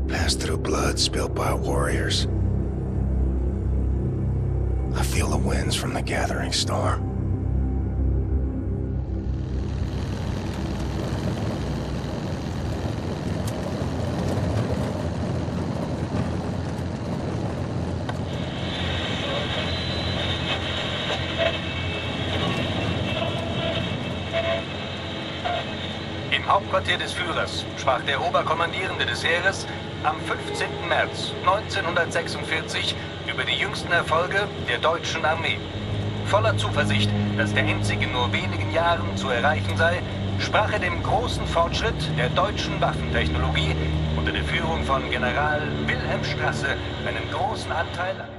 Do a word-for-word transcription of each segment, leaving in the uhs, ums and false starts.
Pass through blood spilled by warriors. I feel the winds from the gathering storm. Im Hauptquartier des Führers sprach der Oberkommandierende des Heeres am fünfzehnten März neunzehnhundertsechsundvierzig über die jüngsten Erfolge der deutschen Armee. Voller Zuversicht, dass der Endzug in nur wenigen Jahren zu erreichen sei, sprach er dem großen Fortschritt der deutschen Waffentechnologie unter der Führung von General Wilhelm Strasse einen großen Anteil an.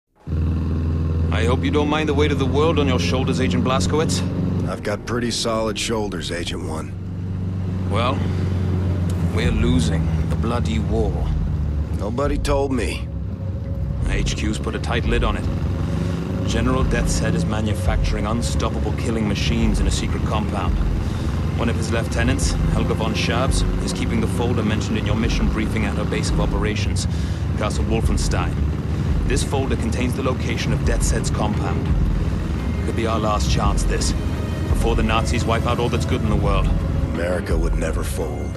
I hope you don't mind the weight of the world on your shoulders, Agent Blazkowicz. I've got pretty solid shoulders, Agent One. Well, we're losing the bloody war. Nobody told me. H Q's put a tight lid on it. General Deathshead is manufacturing unstoppable killing machines in a secret compound. One of his lieutenants, Helga von Schabs, is keeping the folder mentioned in your mission briefing at her base of operations, Castle Wolfenstein. This folder contains the location of Deathshead's compound. Could be our last chance, this, before the Nazis wipe out all that's good in the world. America would never fold.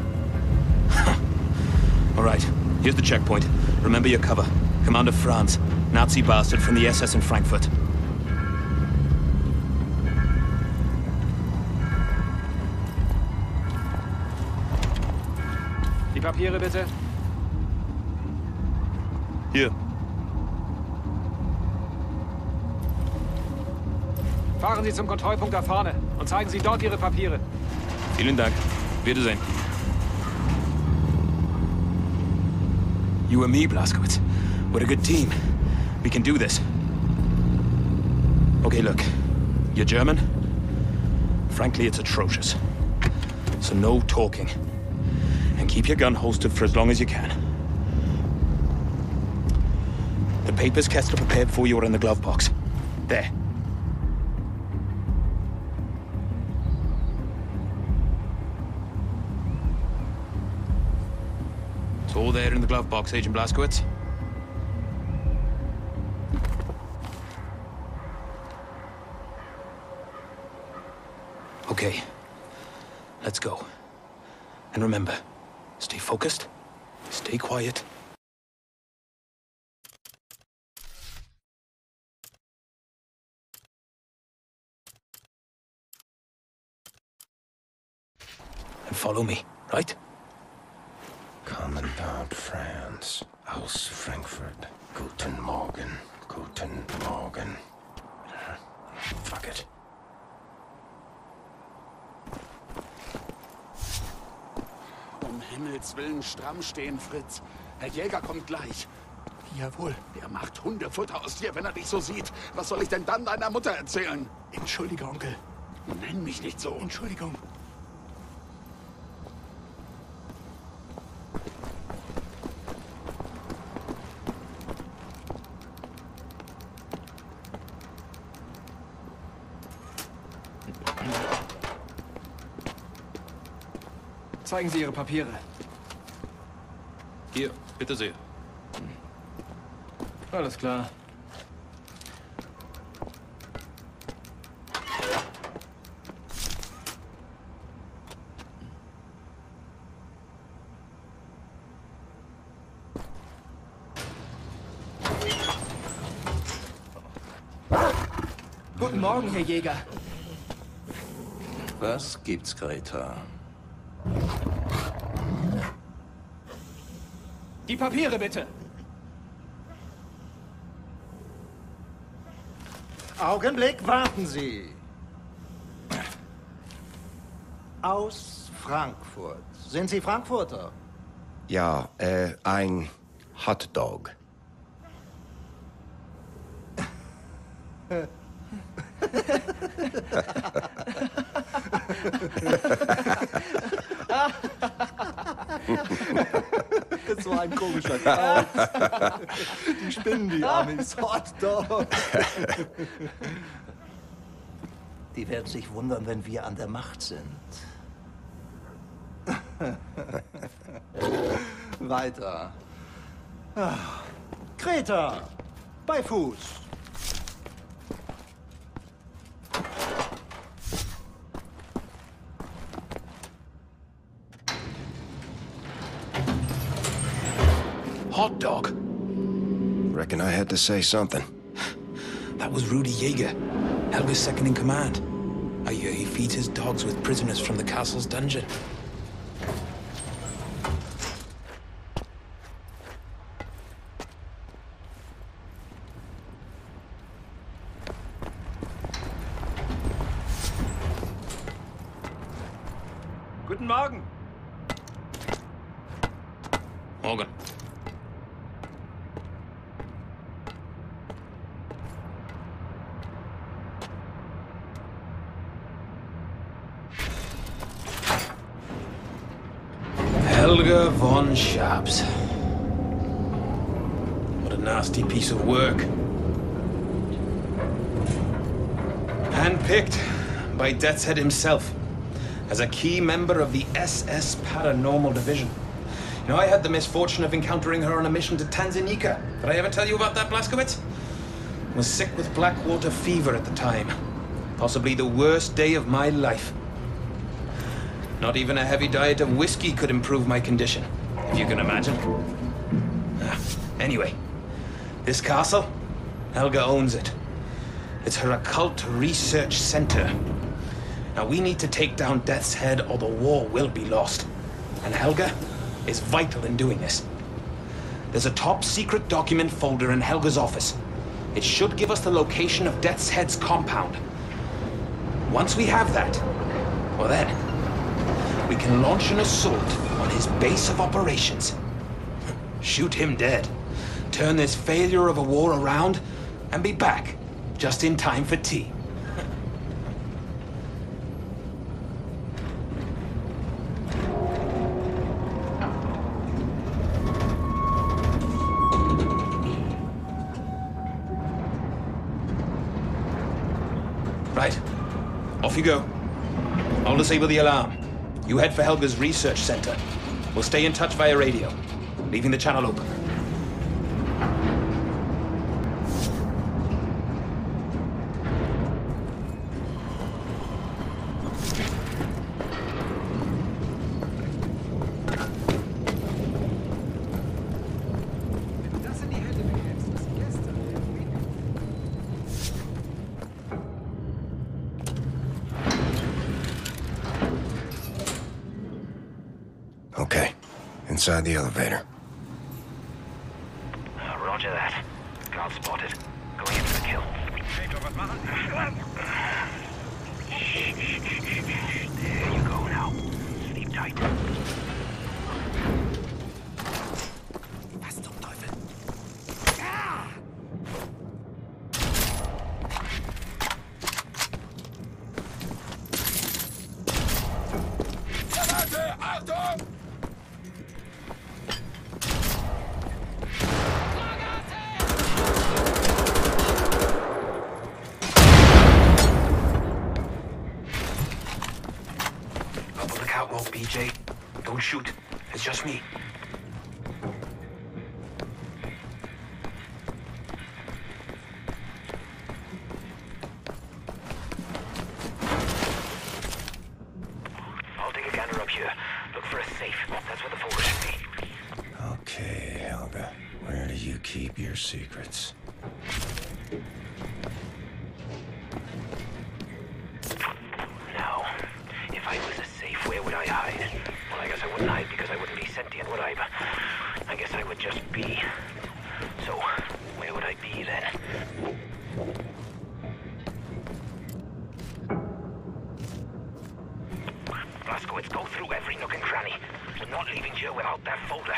All right, here's the checkpoint. Remember your cover. Commander Franz, Nazi bastard from the S S in Frankfurt. Die Papiere bitte. Hier. Fahren Sie zum Kontrollpunkt da vorne und zeigen Sie dort Ihre Papiere. Vielen Dank. Wiedersehen. You and me, Blazkowicz. We're a good team. We can do this. Okay, look. You're German? Frankly, it's atrocious. So no talking. And keep your gun holstered for as long as you can. The papers Kessler prepared for you are in the glove box. There. It's all there in the glove box, Agent Blazkowicz. Okay. Let's go. And remember, stay focused, stay quiet. And follow me, right? Commandant Franz aus Frankfurt. Guten Morgen. Guten Morgen. Fuck it. Um Himmels Willen stramm stehen, Fritz. Herr Jäger kommt gleich. Jawohl. Der macht Hundefutter aus dir, wenn er dich so sieht. Was soll ich denn dann deiner Mutter erzählen? Entschuldige, Onkel. Nenn mich nicht so. Entschuldigung. Zeigen Sie Ihre Papiere. Hier, bitte sehr. Alles klar. Guten Morgen, Herr Jäger. Was gibt's, Greta? Die Papiere bitte. Augenblick, warten Sie. Aus Frankfurt. Sind Sie Frankfurter? Ja, äh, ein Hotdog. Das war ein komischer Kauz. Die spinnen, die Amis. Hotdog. Die werden sich wundern, wenn wir an der Macht sind. Weiter. Ah. Greta! Bei Fuß. Hot dog. Reckon I had to say something. That was Rudy Jaeger, Helga's second in command. I hear he feeds his dogs with prisoners from the castle's dungeon. Guten Morgen. Morgan. Helga von Schaps. What a nasty piece of work. Handpicked by Death's Head himself as a key member of the S S Paranormal Division. You know, I had the misfortune of encountering her on a mission to Tanzania. Did I ever tell you about that, Blazkowicz? I was sick with Blackwater fever at the time. Possibly the worst day of my life. Not even a heavy diet of whiskey could improve my condition, if you can imagine. Ah, anyway, this castle, Helga owns it. It's her occult research center. Now we need to take down Death's Head or the war will be lost. And Helga is vital in doing this. There's a top secret document folder in Helga's office. It should give us the location of Death's Head's compound. Once we have that, well then, we can launch an assault on his base of operations. Shoot him dead, turn this failure of a war around, and be back just in time for tea. Right. Off you go. I'll disable the alarm. You head for Helga's research center. We'll stay in touch via radio, leaving the channel open. Okay. Inside the elevator. Uh, roger that. Guard spotted. Going into the kill. There you go now. Sleep tight. Was zum Teufel? Ah! Achtung! B J, don't shoot. It's just me. I'll take a gander up here. Look for a safe. That's where the folder should be. Okay, Helga. Where do you keep your secrets? Now, if I was a safe, where would I hide? Well, I guess I wouldn't hide because I wouldn't be sentient, would I? But I guess I would just be. So, where would I be then? Blazkowicz, go through every nook and cranny. We're not leaving here without that folder.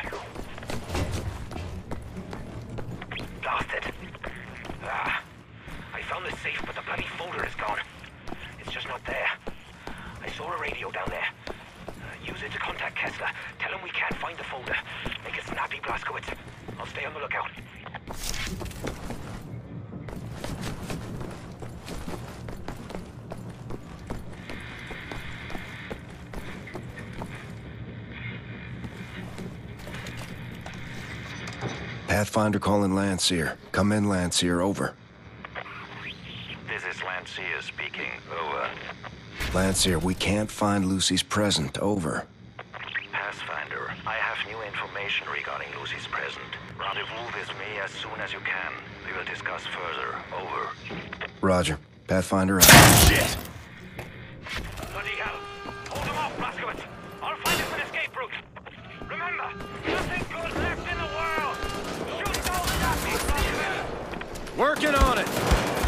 Blast it. Ah, I found the safe, but the bloody folder is gone. It's just not there. I saw a radio down there. Uh, use it to contact Kessler. Tell him we can't find the folder. Make it snappy, Blazkowicz. I'll stay on the lookout. Pathfinder calling Landseer. Come in, Landseer. Over. This is Landseer speaking. Over. Landseer, we can't find Lucy's present. Over. Pathfinder, I have new information regarding Lucy's present. Rendezvous with me as soon as you can. We will discuss further. Over. Roger. Pathfinder out. Shit! Bloody hell! Hold him off, Blazkowicz! I'll find us an escape route! Remember, nothing good left in the world! Shoot those Nazis, Blazkowicz! Working on it!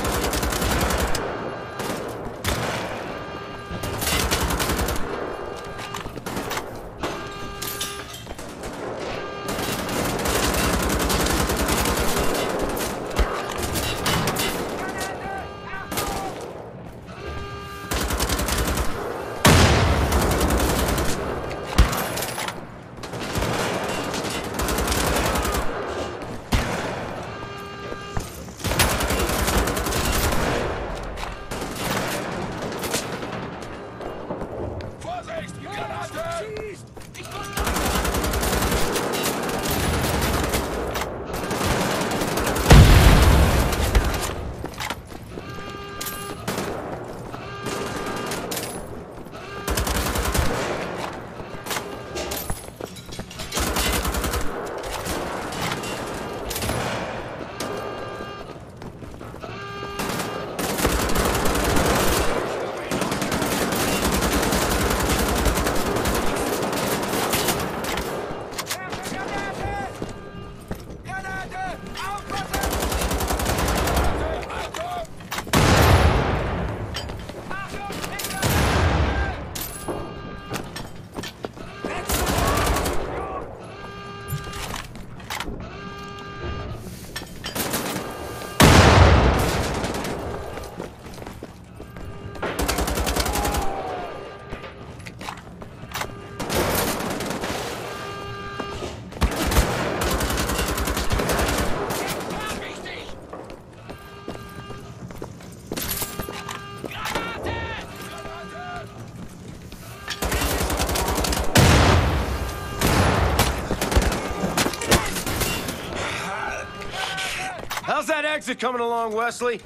How's that exit coming along, Wesley?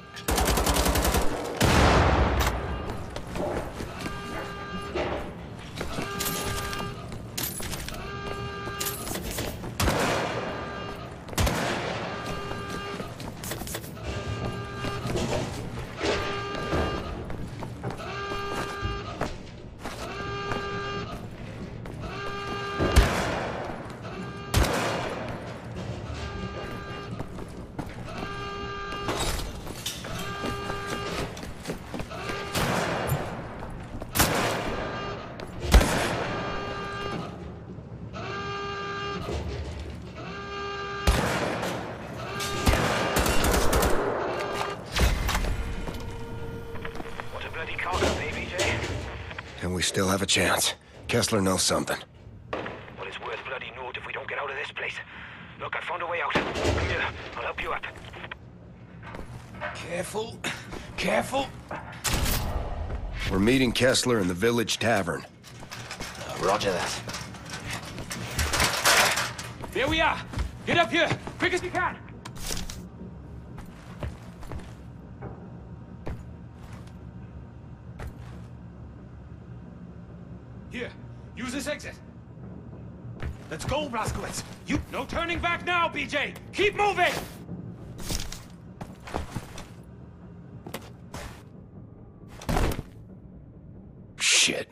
And we still have a chance. Kessler knows something. Well, it's worth bloody note if we don't get out of this place. Look, I found a way out. Come here, I'll help you up. Careful. Careful. We're meeting Kessler in the village tavern. Roger that. There we are! Get up here! Quick as you can! Here, use this exit. Let's go, Blazkowicz. You... No turning back now, B J! Keep moving! Shit.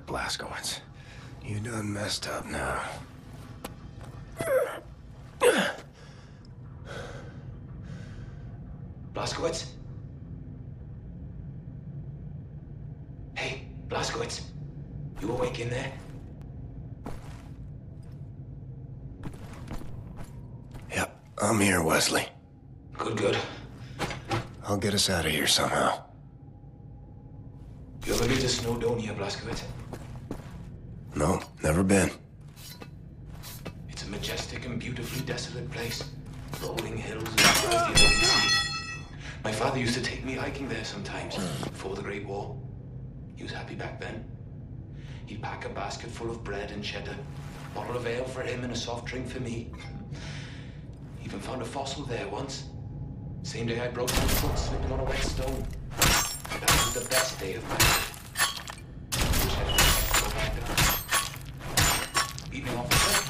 Blazkowicz. You done messed up now. Blazkowicz? Hey, Blazkowicz. You awake in there? Yep, I'm here, Wesley. Good, good. I'll get us out of here somehow. You ever been to Snowdonia, Blazkowicz? No, never been. It's a majestic and beautifully desolate place. Rolling hills and as the eye can see. My father used to take me hiking there sometimes, before the Great War. He was happy back then. He'd pack a basket full of bread and cheddar, a bottle of ale for him and a soft drink for me. Even found a fossil there once. Same day I broke my foot slipping on a wet stone. That was the best day of my life. Wish I could go back there. Evening, officer.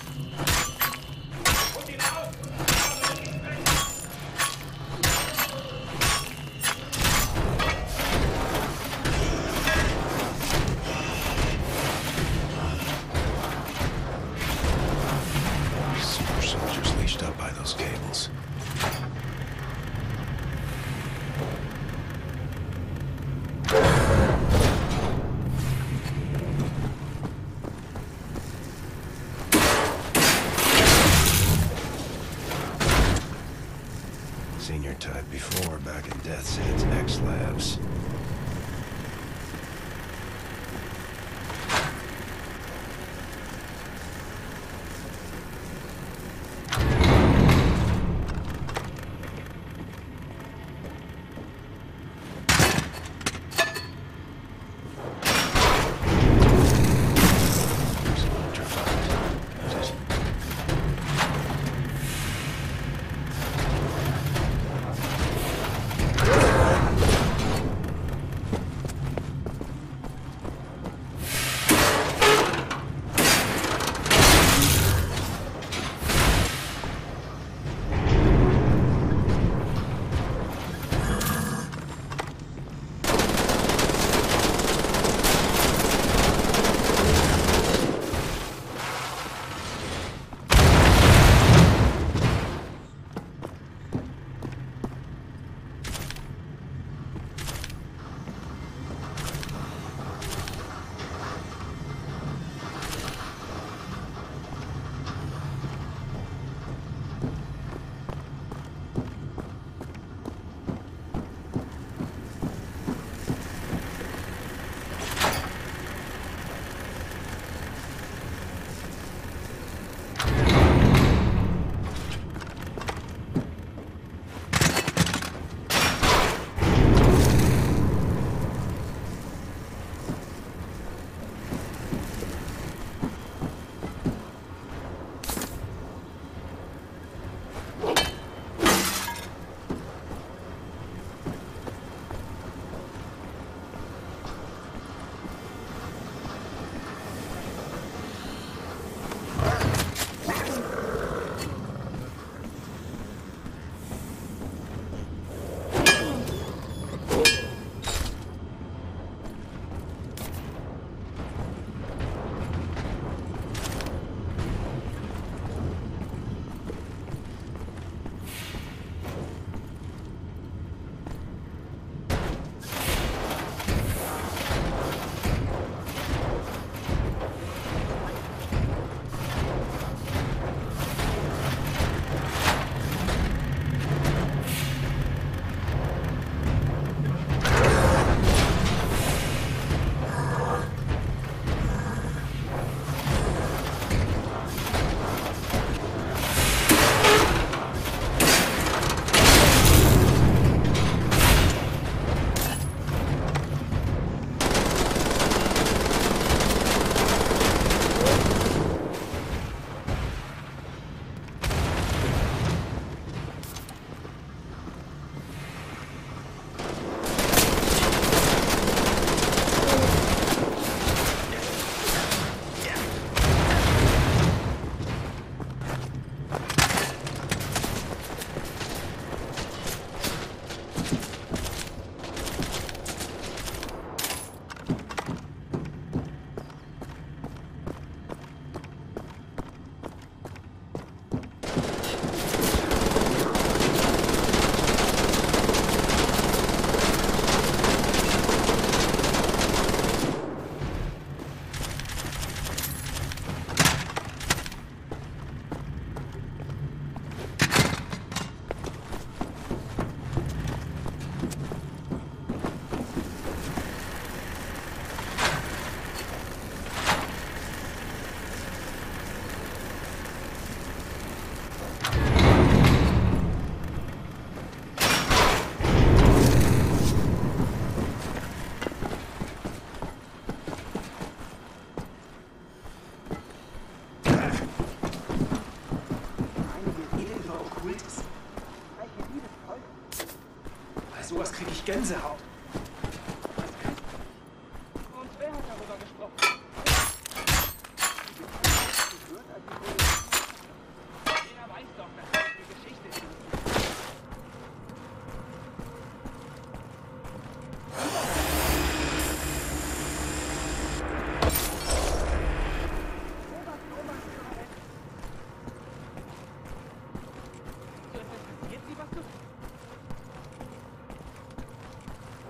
Super soldiers leashed up by those cables. Seen your type before back in Death's Head's X-Labs. sowas kriege ich Gänsehaut. Und wer hat darüber gesprochen? Jeder weiß doch, dass das eine Geschichte ist. So, ist das passiert, lieber Typ?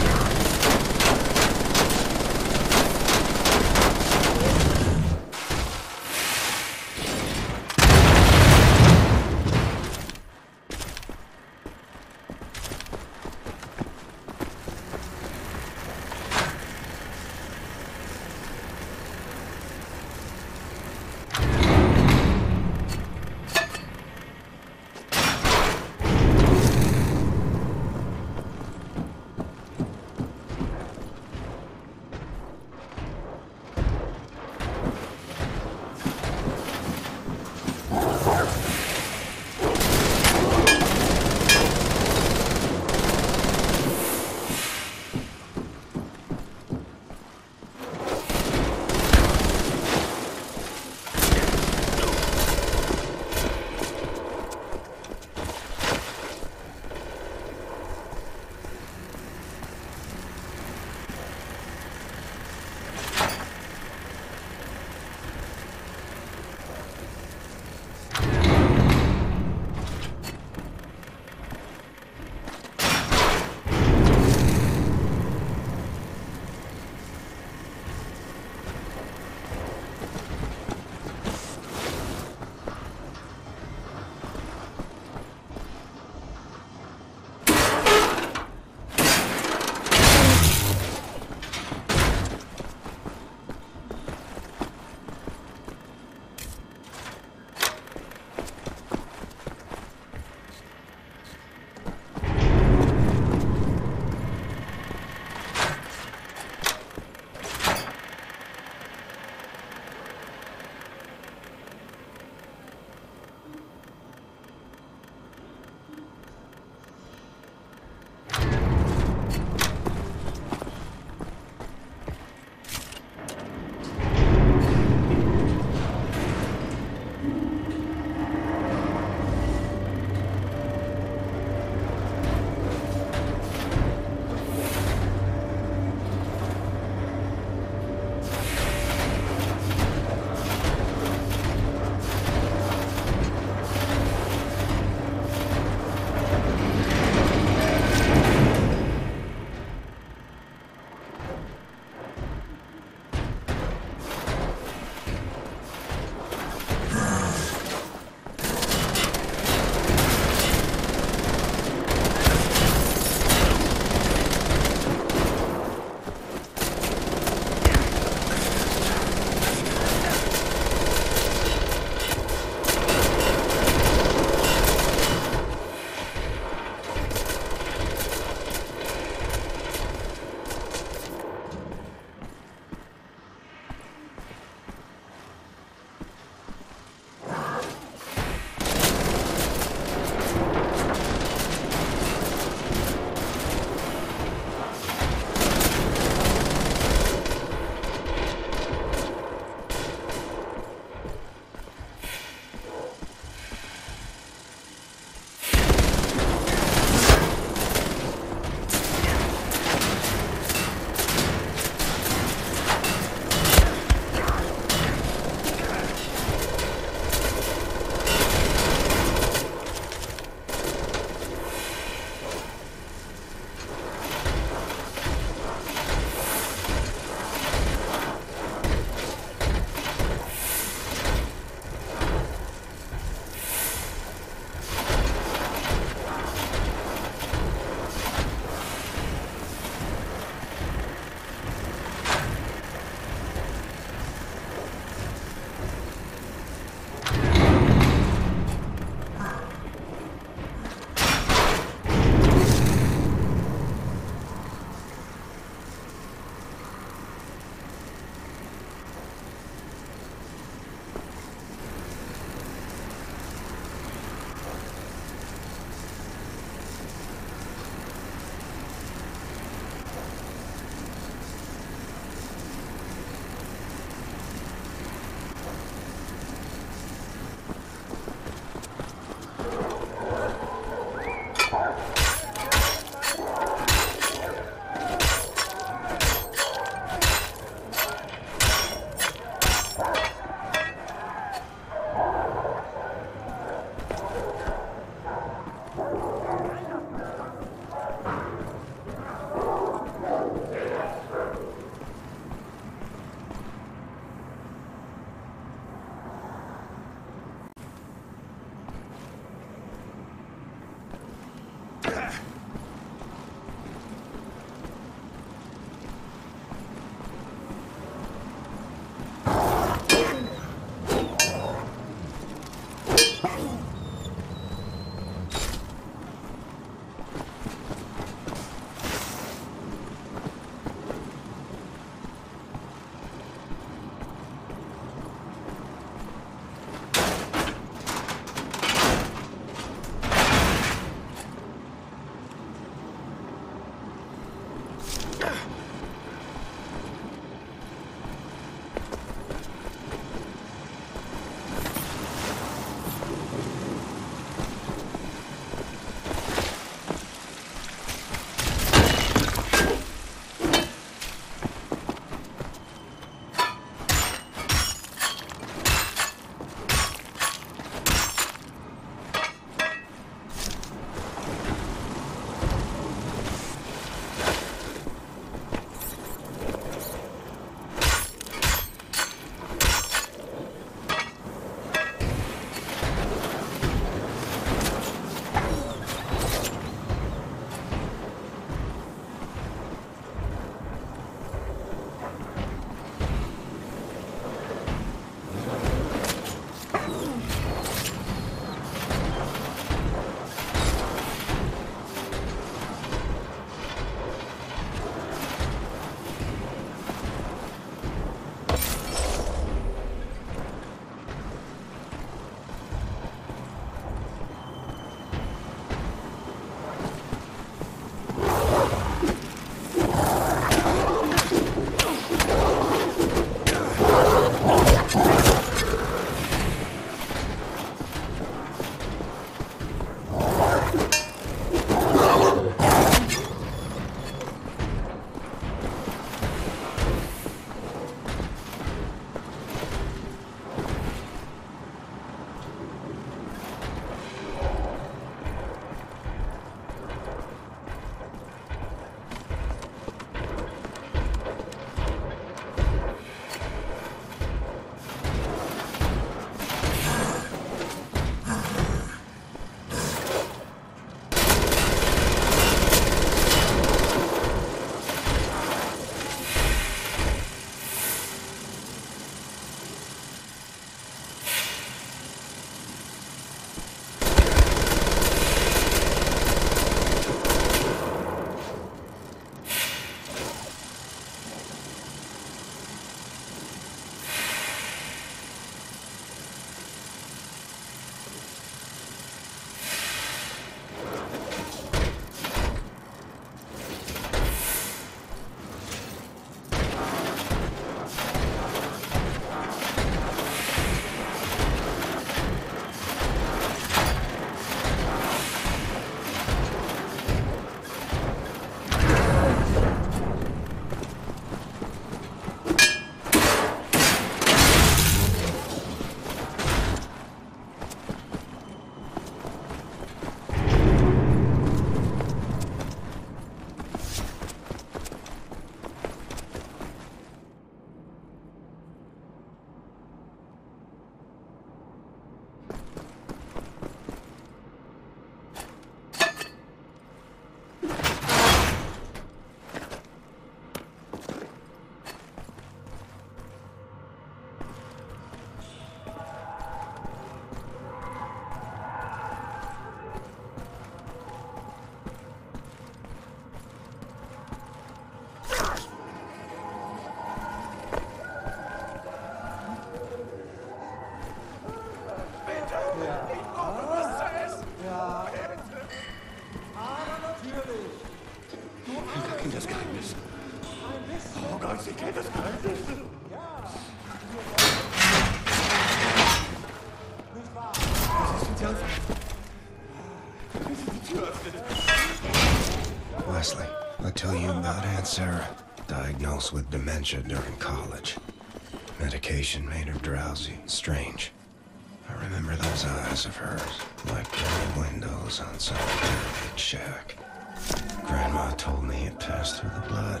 Wesley, I tell you about Aunt Sarah. Diagnosed with dementia during college. Medication made her drowsy, strange. I remember those eyes of hers, like gray windows on some derelict shack. Grandma told me it passed through the blood.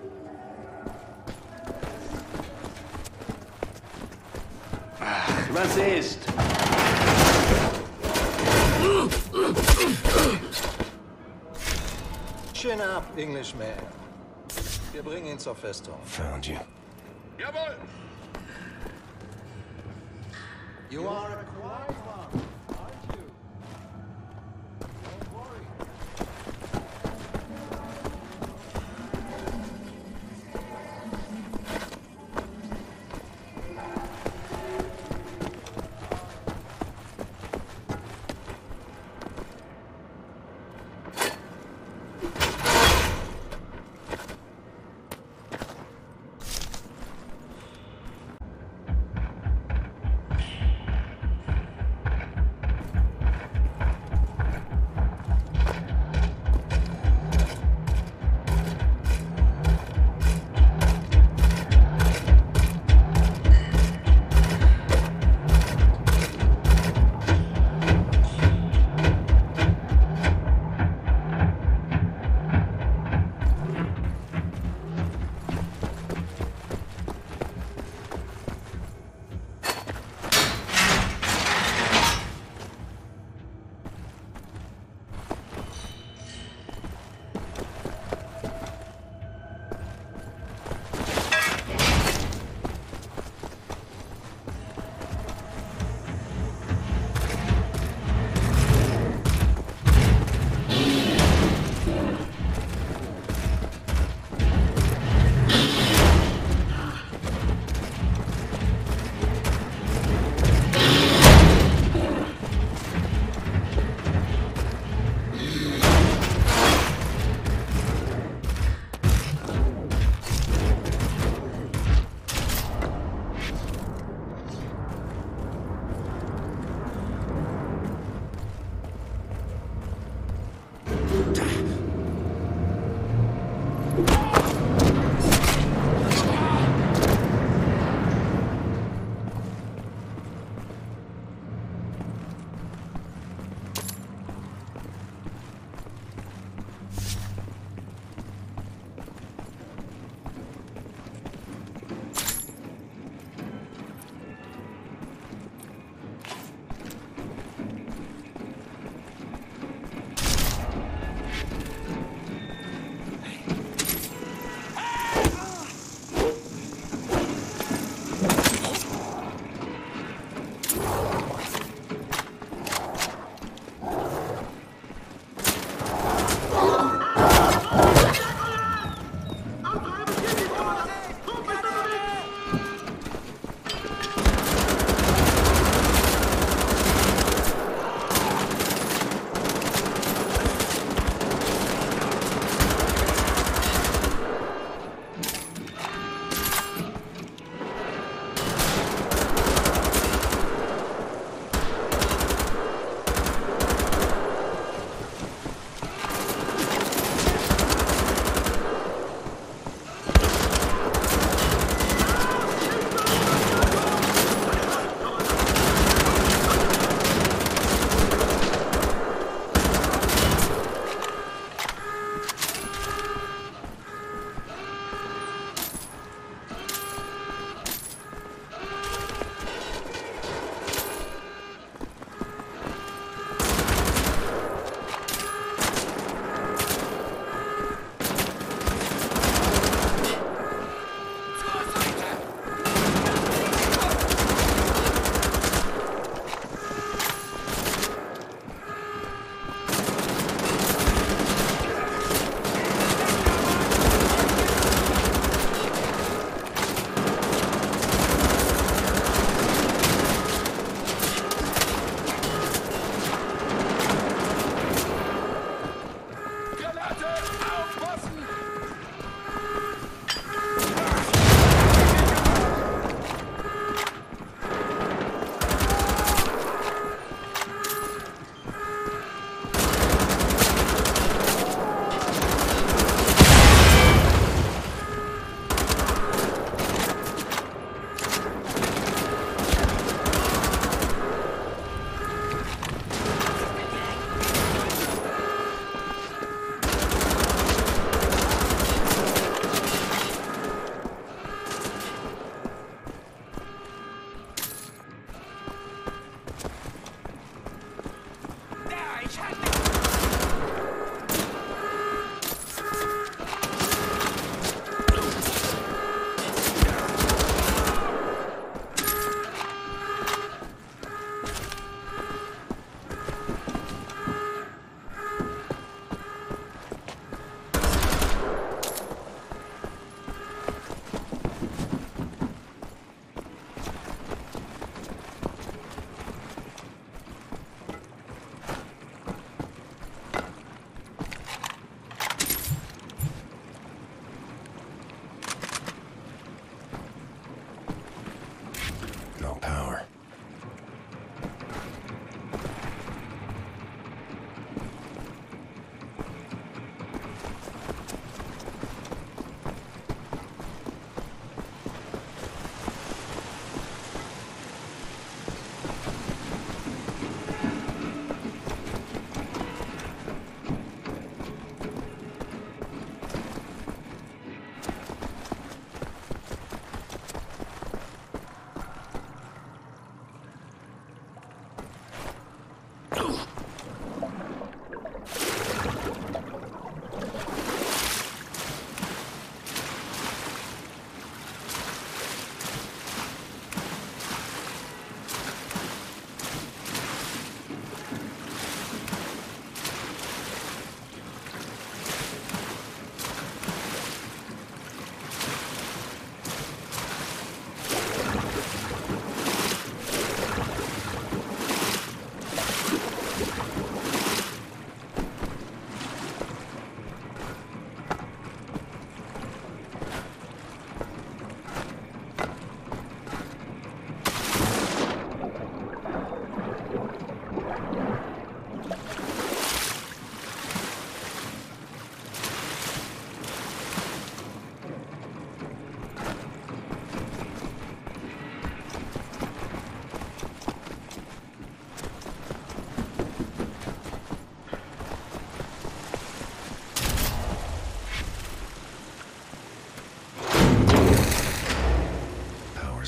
Was ist? Chin up, Englishman. Wir bringen ihn zur Festung. Found you. Jawohl! You are a quiet one, aren't you? Don't worry.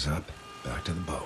Power's up. Back to the boat.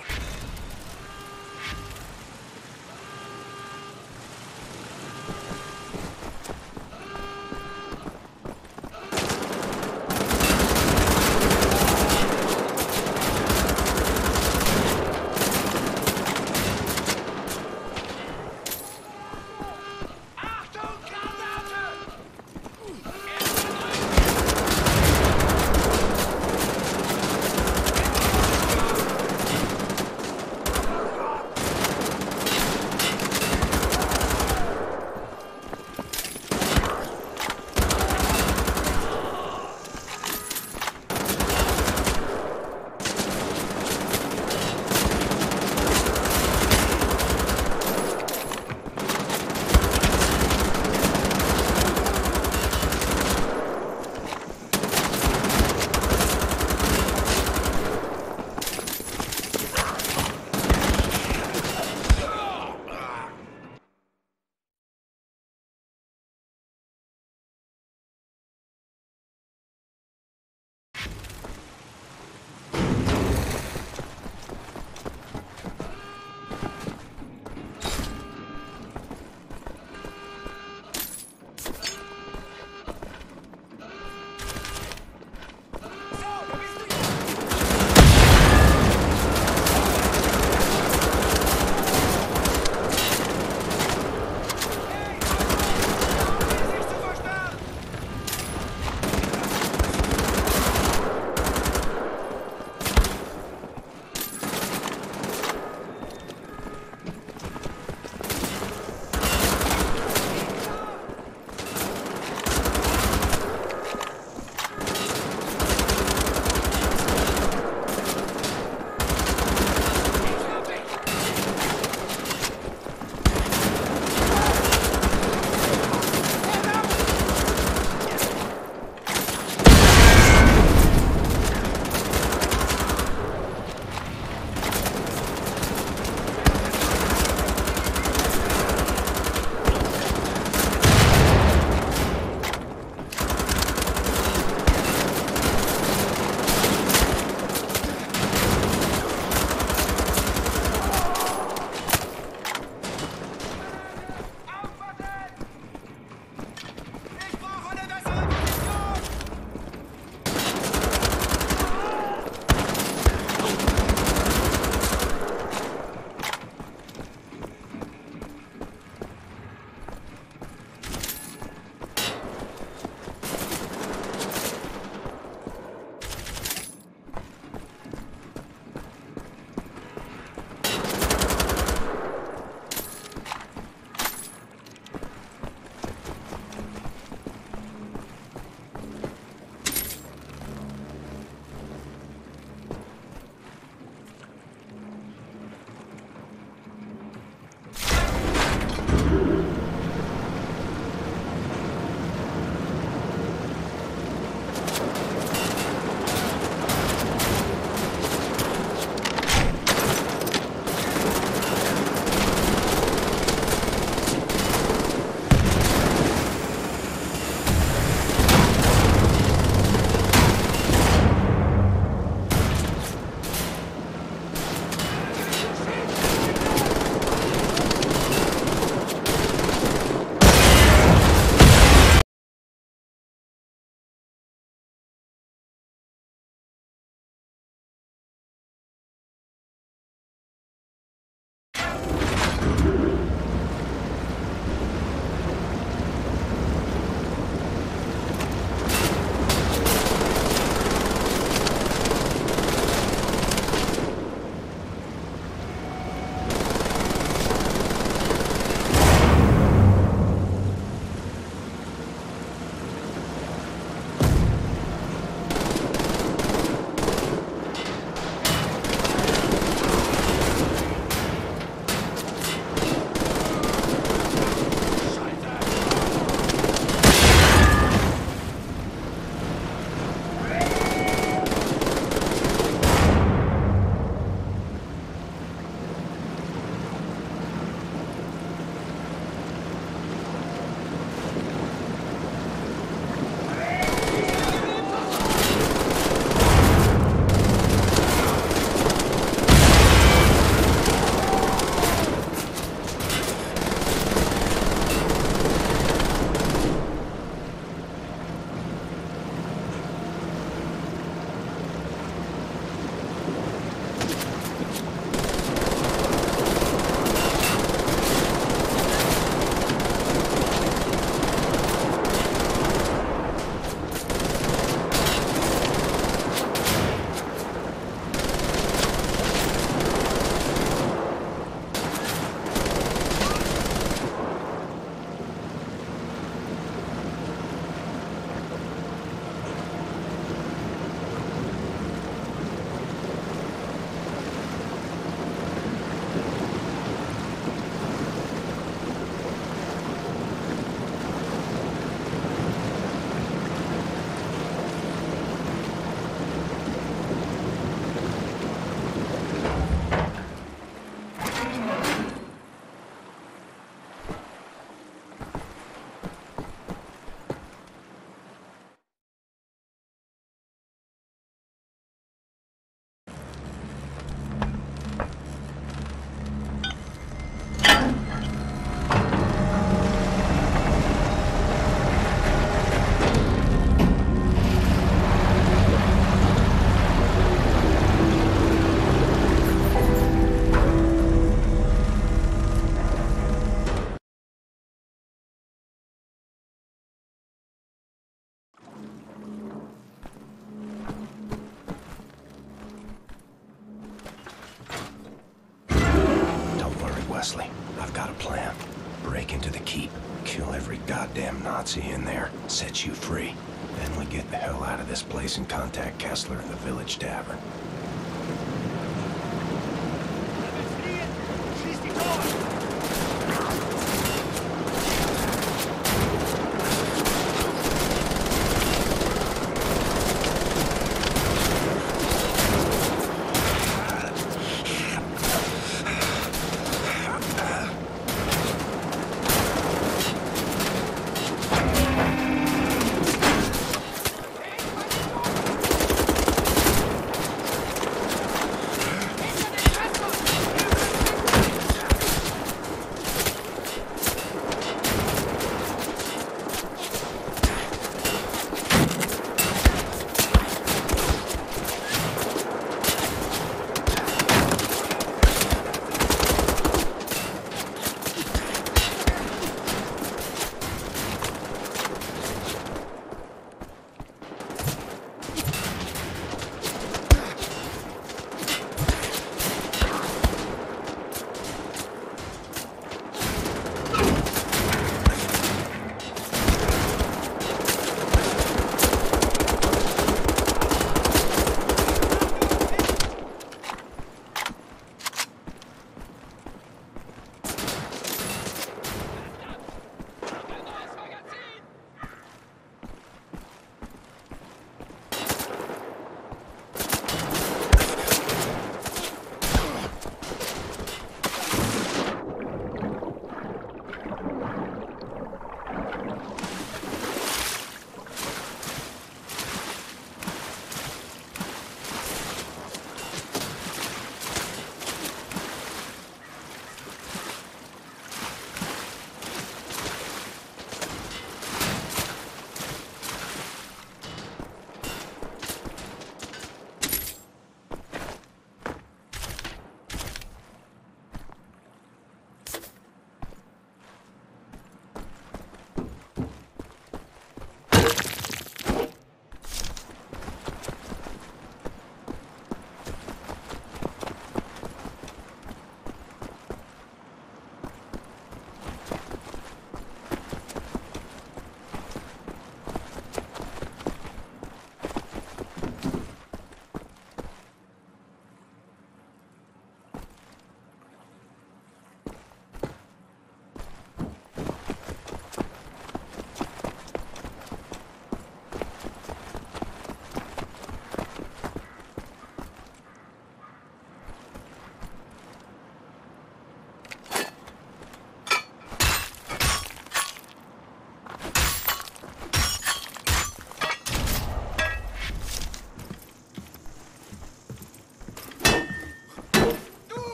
to the keep, kill every goddamn Nazi in there, set you free. Then we get the hell out of this place and contact Kessler in the village tavern.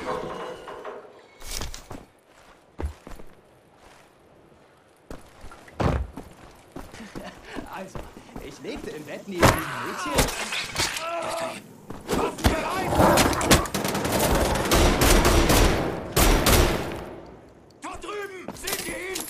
Also, ich lebte im Bett neben diesem Mädchen. Waffen bereit! Dort drüben! Sehen wir ihn!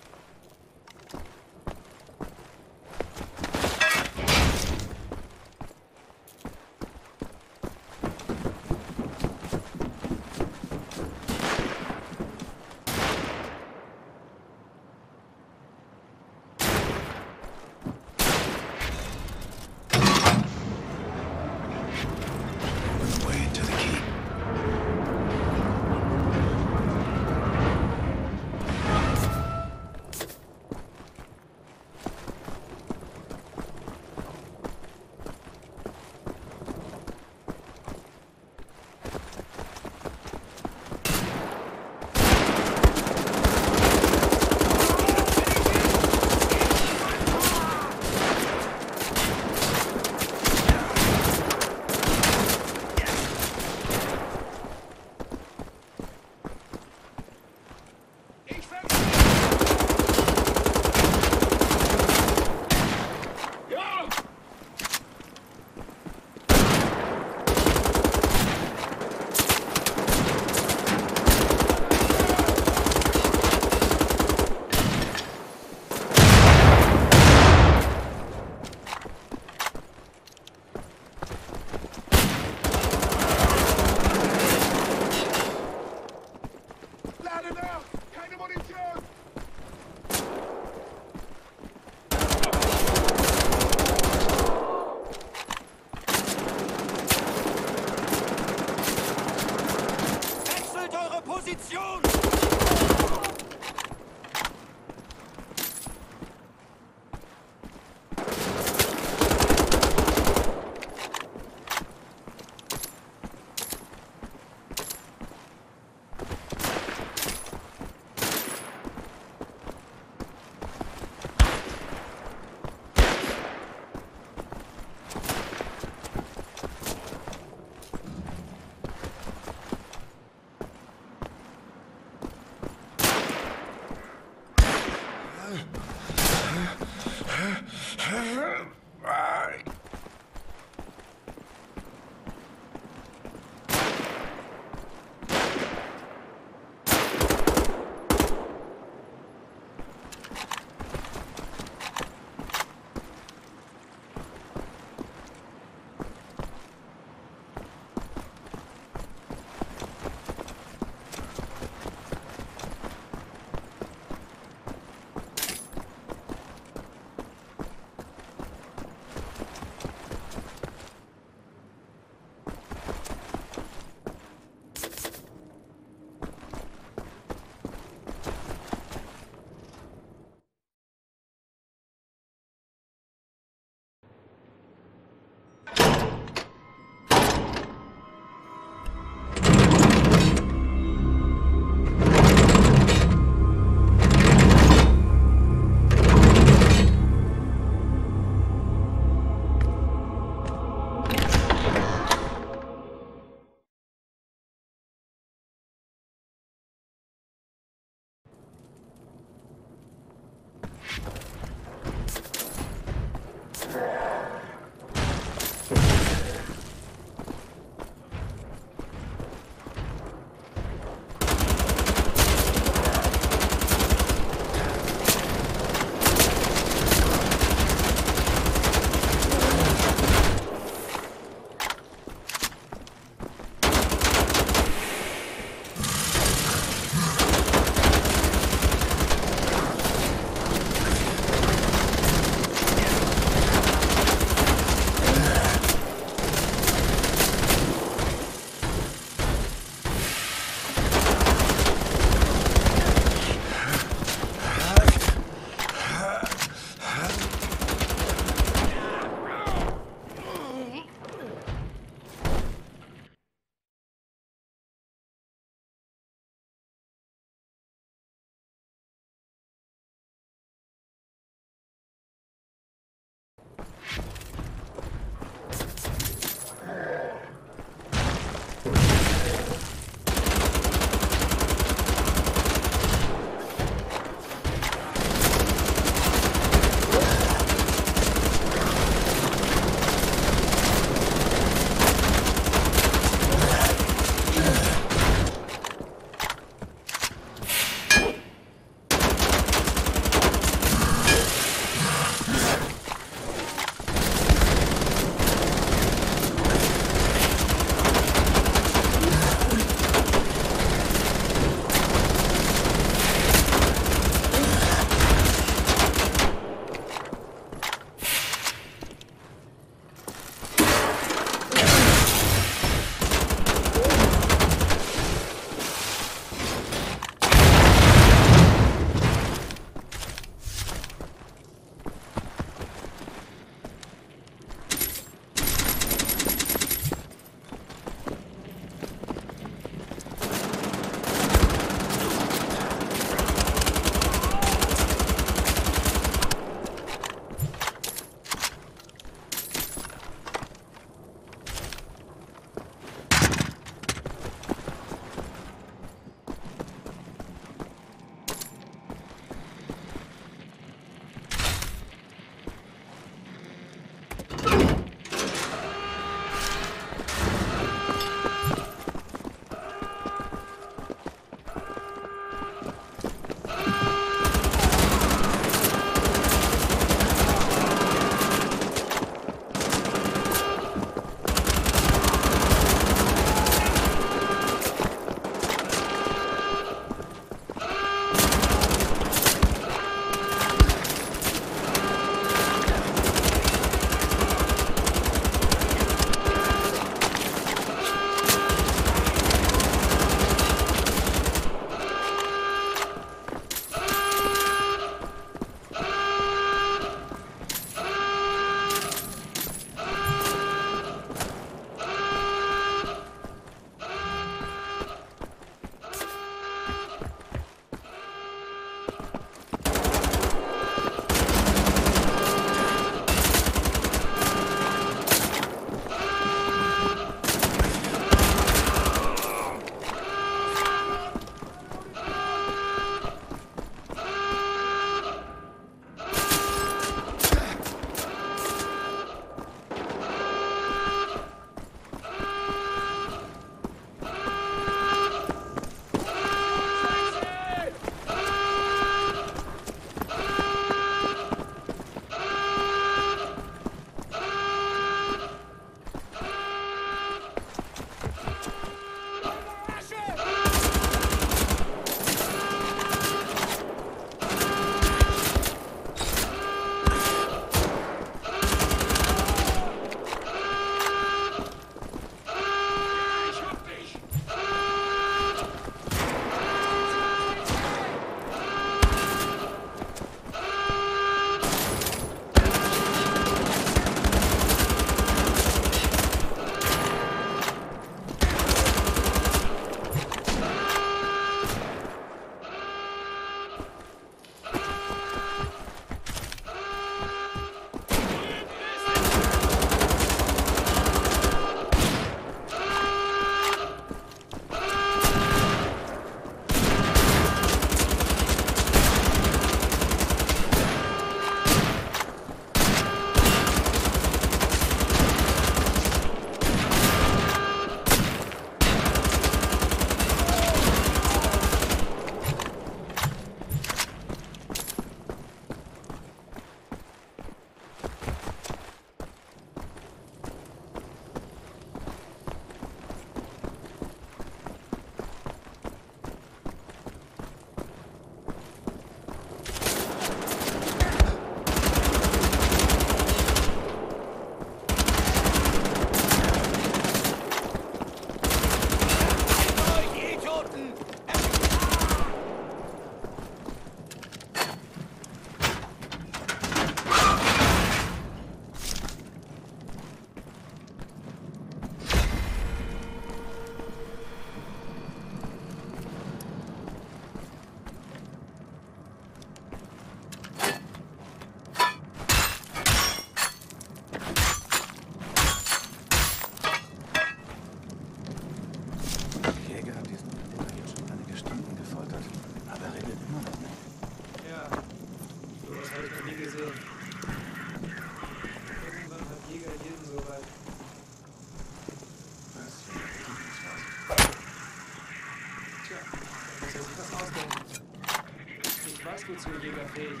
bist du zum Jäger fähig?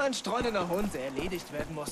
ein streunender Hund, der erledigt werden muss.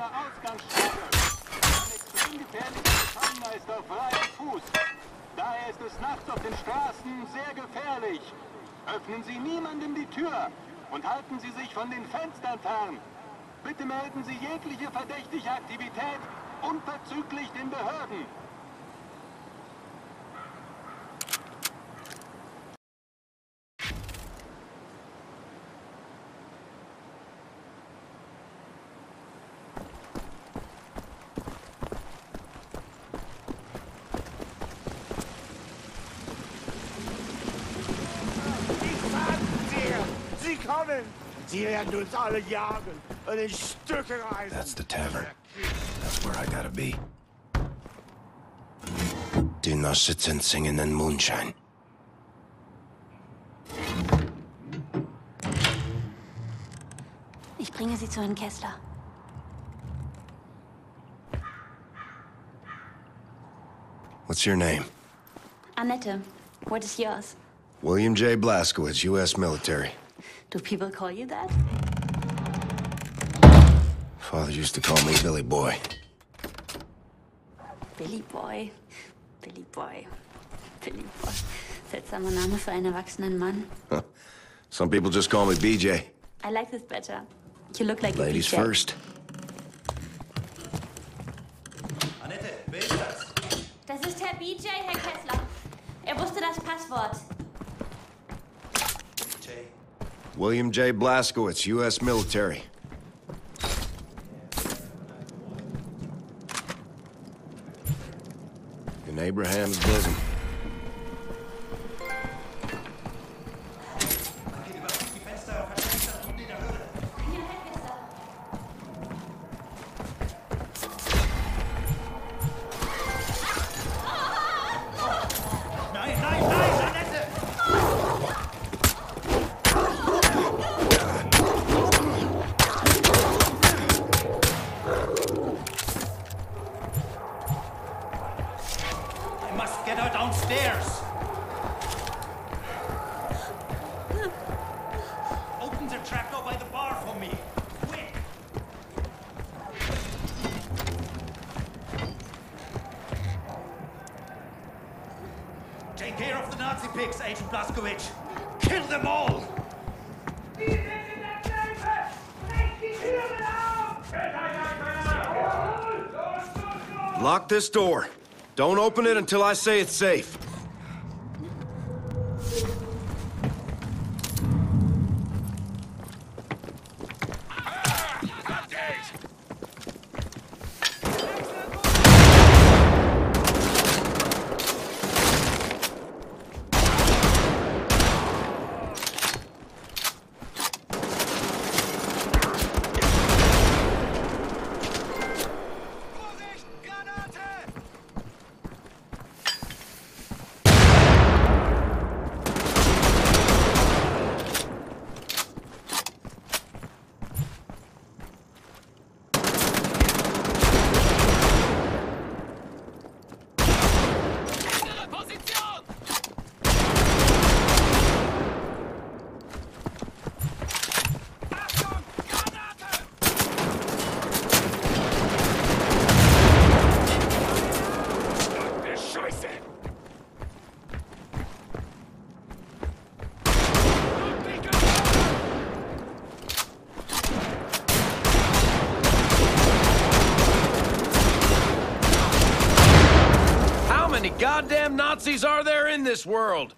einer Ausgangssperre. Ein extrem gefährlicher Gefangener ist auf freiem Fuß. Daher ist es nachts auf den Straßen sehr gefährlich. Öffnen Sie niemandem die Tür und halten Sie sich von den Fenstern fern. Bitte melden Sie jegliche verdächtige Aktivität unverzüglich den Behörden. Sie kommen! Sie werden uns alle jagen und in Stücke reißen. That's the tavern. That's where I gotta be. Do not sit and sing in the moonshine. Ich bringe Sie zu Herrn Kessler. What's your name? Annette, what is yours? William J. Blazkowicz, U S military. Do people call you that? Father used to call me Billy Boy. Billy Boy. Billy Boy. Billy Boy. Seltsamer Name für einen erwachsenen Mann. Huh. Some people just call me B J. I like this better. You look like Ladies a B J. first. Annette, wer ist das? Das ist Herr B J, Herr Kessler. Er wusste das Passwort. Jay. William J. Blazkowicz, U S military. In Abraham's bosom. Nein, nein, nein, Annette! I must get her downstairs. Open the trapdoor by the bar for me. Quick! Take care of the Nazi pigs, Agent Blazkowicz. Kill them all! Lock this door. Don't open it until I say it's safe. Goddamn Nazis are there in this world?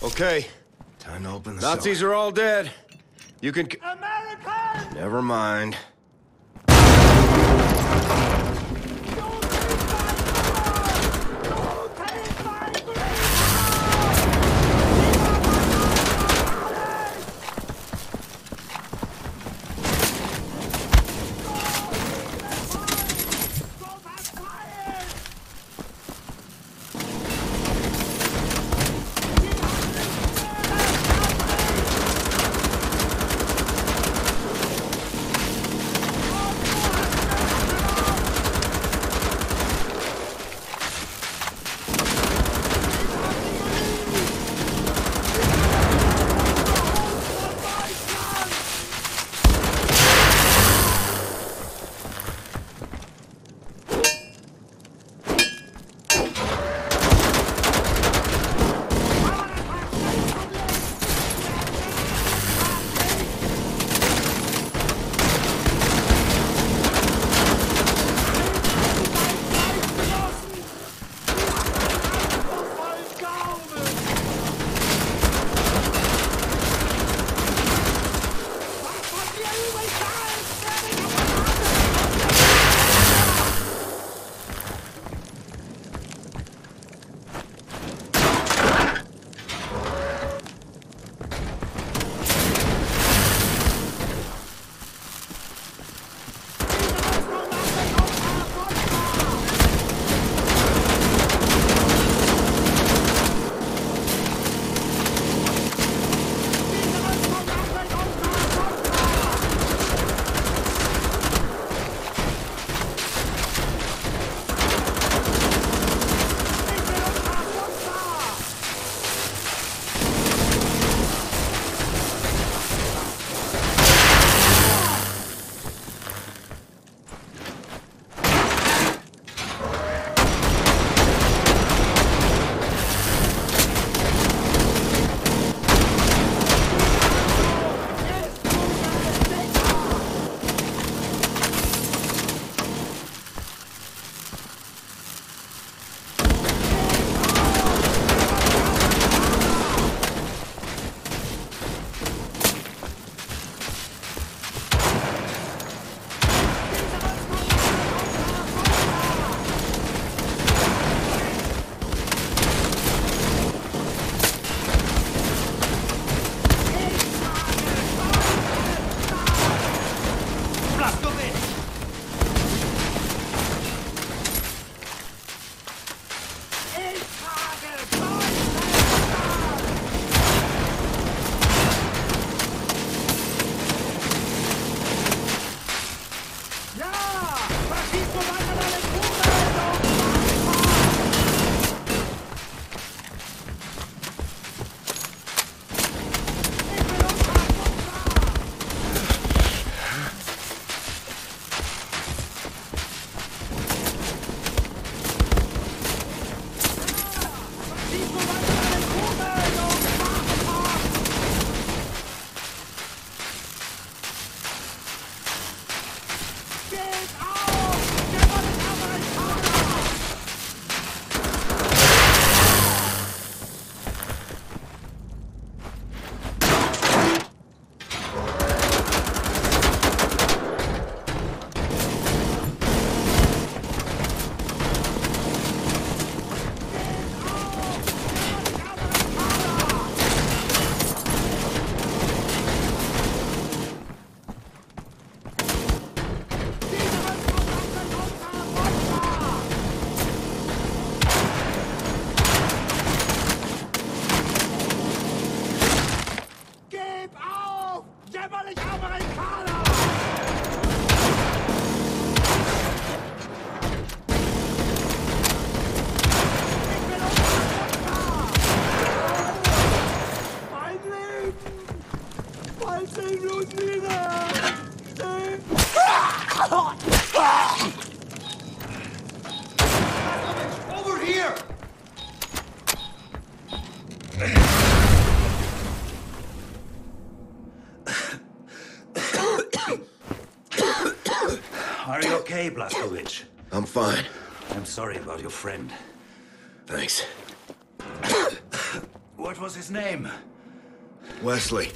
Okay. Time to open the Nazis are all dead. You can... American! Never mind. Are you okay, Blazkowicz? I'm fine. I'm sorry about your friend. Thanks. What was his name? Wesley.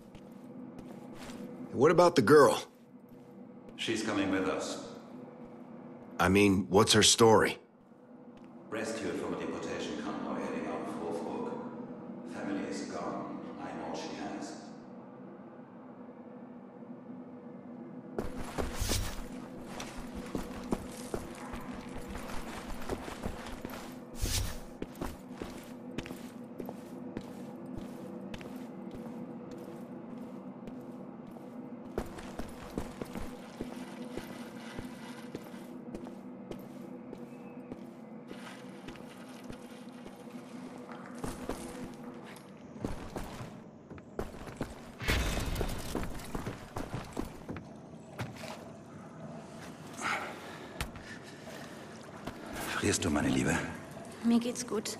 What about the girl? She's coming with us. I mean, what's her story? Rescued from a deportation camp heading out of Wolfburg. Family is gone. I know she has. Frierst du, meine Liebe? Mir geht's gut.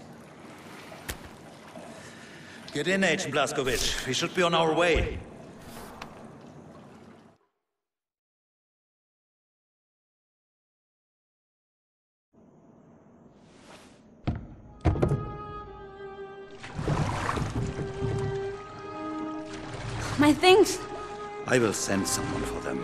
Get in, Agent Blazkowicz. We should be on our way. My things! I will send someone for them.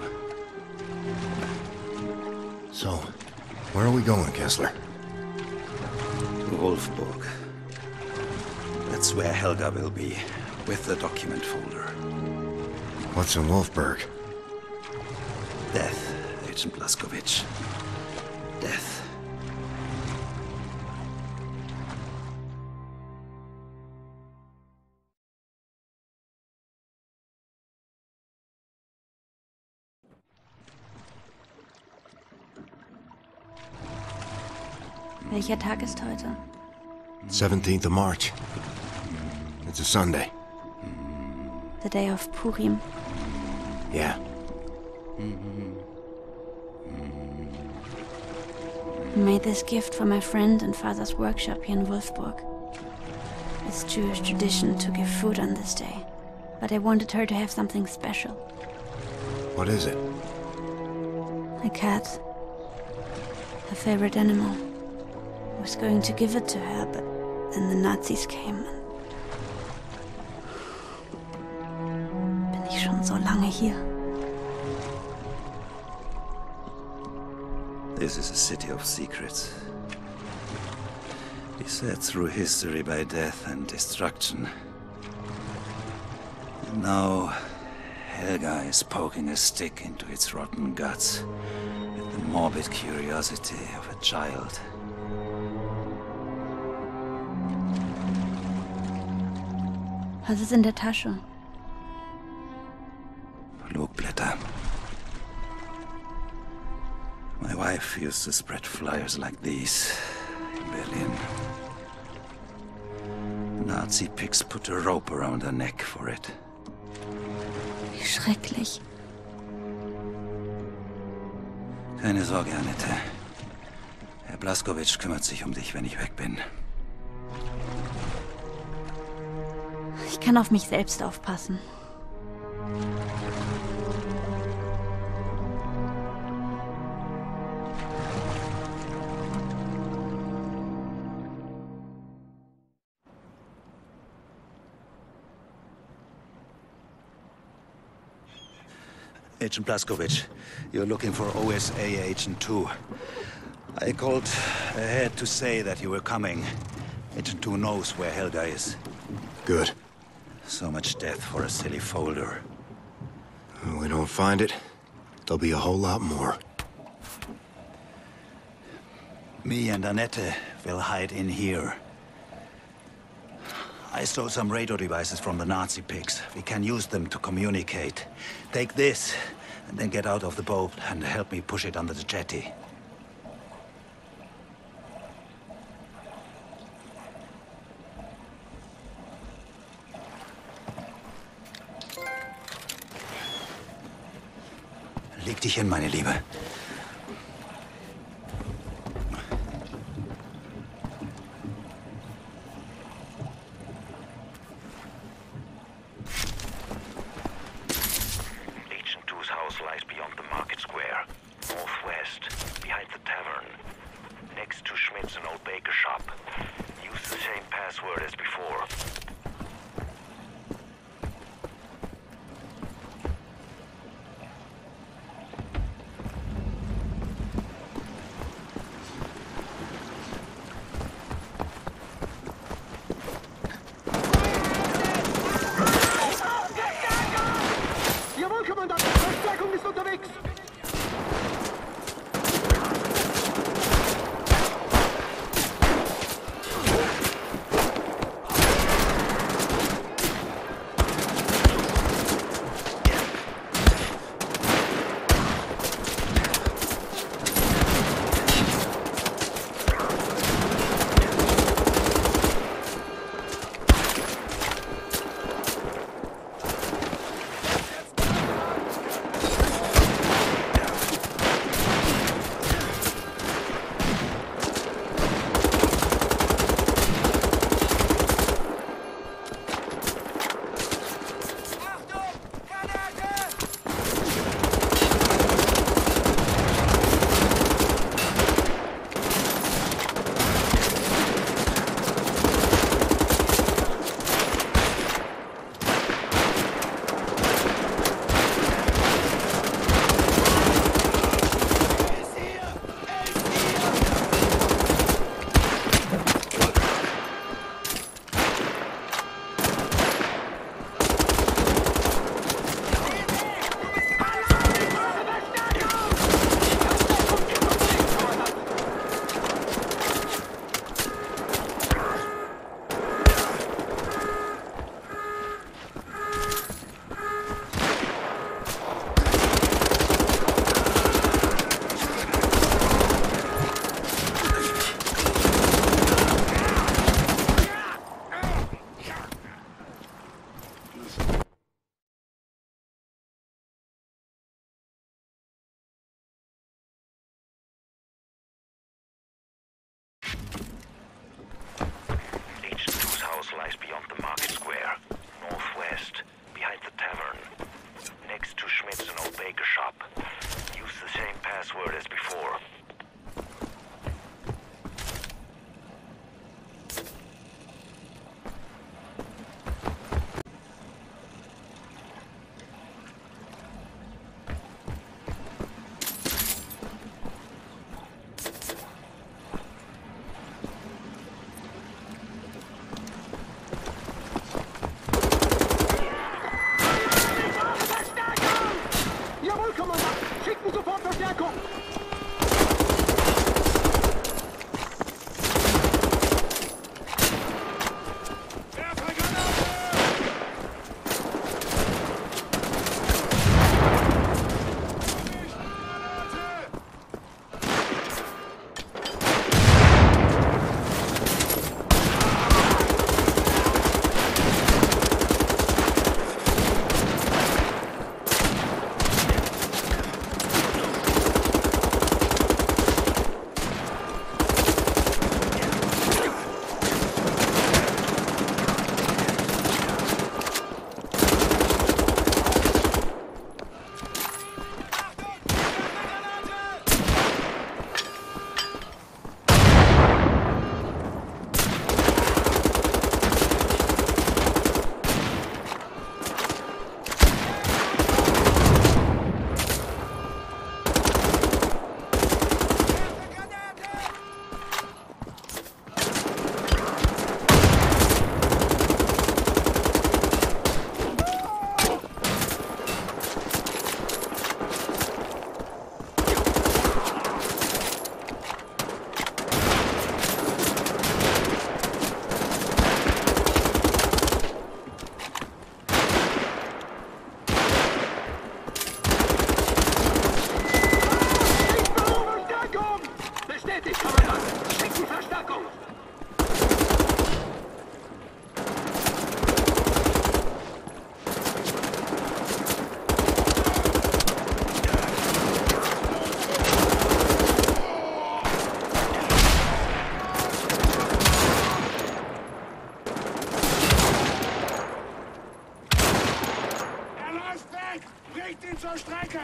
So, where are we going, Kessler? To Wolfburg. That's where Helga will be, with the document folder. What's in Wolfburg? Death, Agent Blazkowicz. Death. Welcher Tag ist heute? seventeenth of March. It's a Sunday. The day of Purim. Yeah. I made this gift for my friend and father's workshop here in Wolfburg. It's Jewish tradition to give food on this day, but I wanted her to have something special. What is it? A cat. Her favorite animal. I was going to give it to her, but then the Nazis came. Bin ich schon so lange hier? This is a city of secrets. Beset through history by death and destruction. And now, Helga is poking a stick into its rotten guts with the morbid curiosity of a child. Was ist in der Tasche? Flugblätter. My wife used to spread flyers like these in Berlin. Nazi pigs put a rope around her neck for it. Wie schrecklich. Keine Sorge, Annette. Herr Blazkowicz kümmert sich um dich, wenn ich weg bin. Ich kann auf mich selbst aufpassen. Agent Blazkowicz, you're looking for O S A Agent two. I called ahead to say that you were coming. Agent two knows where Helga is. Good. So much death for a silly folder. When we don't find it, there'll be a whole lot more. Me and Annette will hide in here. I stole some radio devices from the Nazi pigs. We can use them to communicate. Take this, and then get out of the boat and help me push it under the jetty. Leg dich hin, meine Liebe. Agent two's house lies beyond the market square, northwest, behind the tavern, next to Schmidt's and old baker shop. Use the same password as before. Jawohl, Kommandant! Verstärkung ist unterwegs! Lies beyond the market square, northwest, behind the tavern, next to Schmidt's and old baker shop. Use the same password as before. Bringt ihn zur Strecke!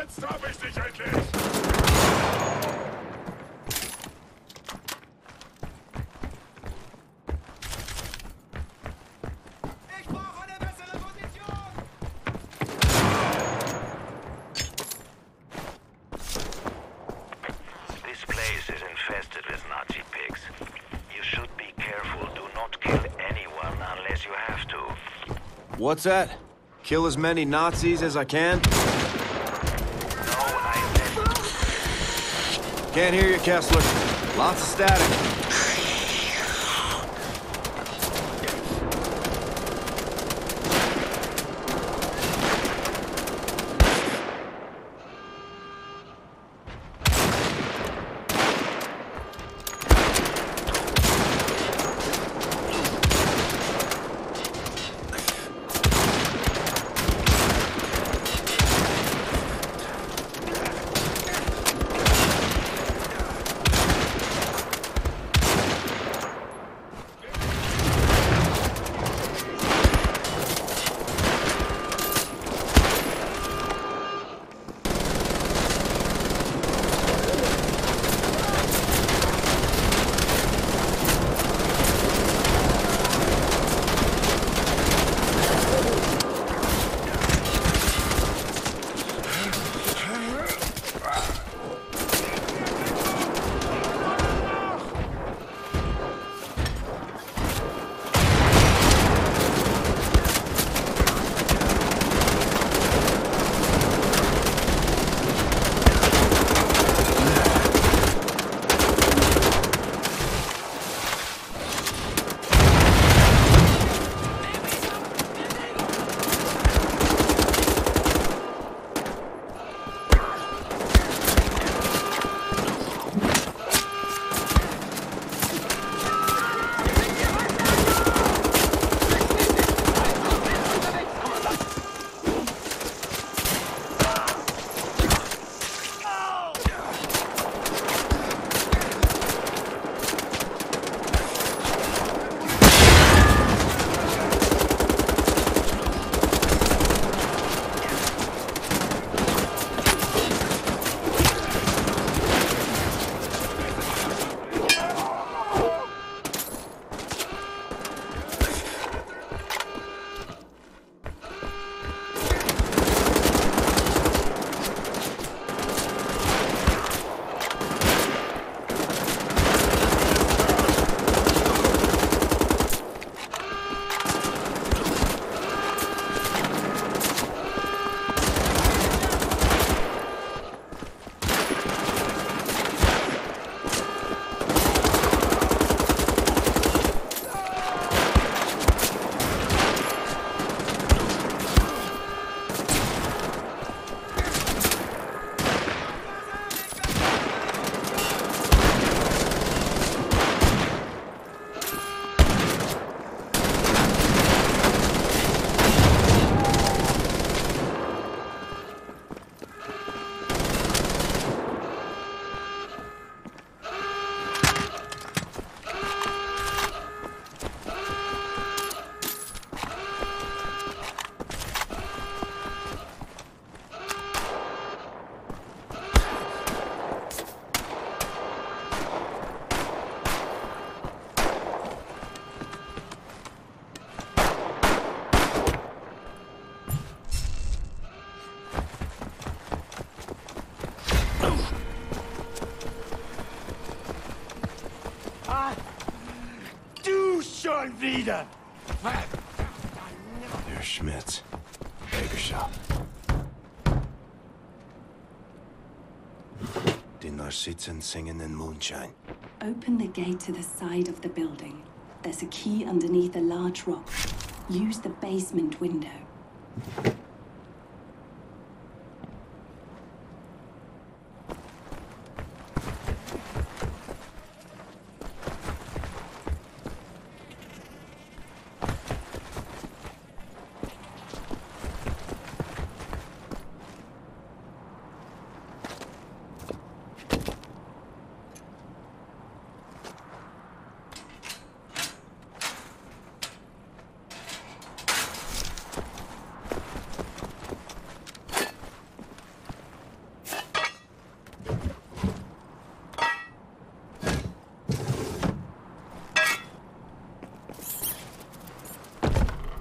Jetzt hab ich dich endlich! This place is infested with Nazi pigs. You should be careful. Do not kill anyone unless you have to. What's that? Kill as many Nazis as I can? No, I said... Can't hear you, Kessler. Lots of static. Schon wieder! There's Schmitz. Baker shop. Dinner sitzen singing in moonshine. Open the gate to the side of the building. There's a key underneath a large rock. Use the basement window.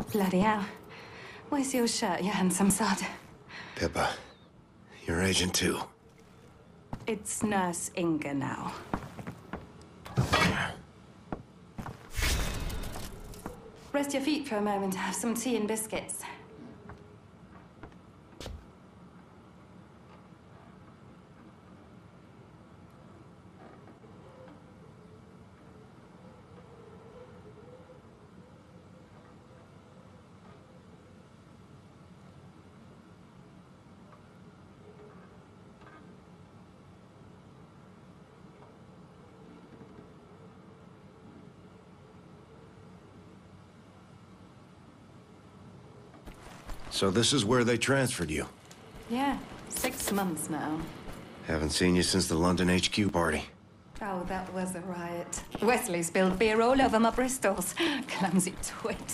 Bloody hell. Where's your shirt, you handsome sod? Pippa, you're Agent Two. It's Nurse Inga now. Rest your feet for a moment, have some tea and biscuits. So this is where they transferred you. Yeah, six months now. Haven't seen you since the London H Q party. Oh, that was a riot. Wesley spilled beer all over my Bristols. Clumsy twit.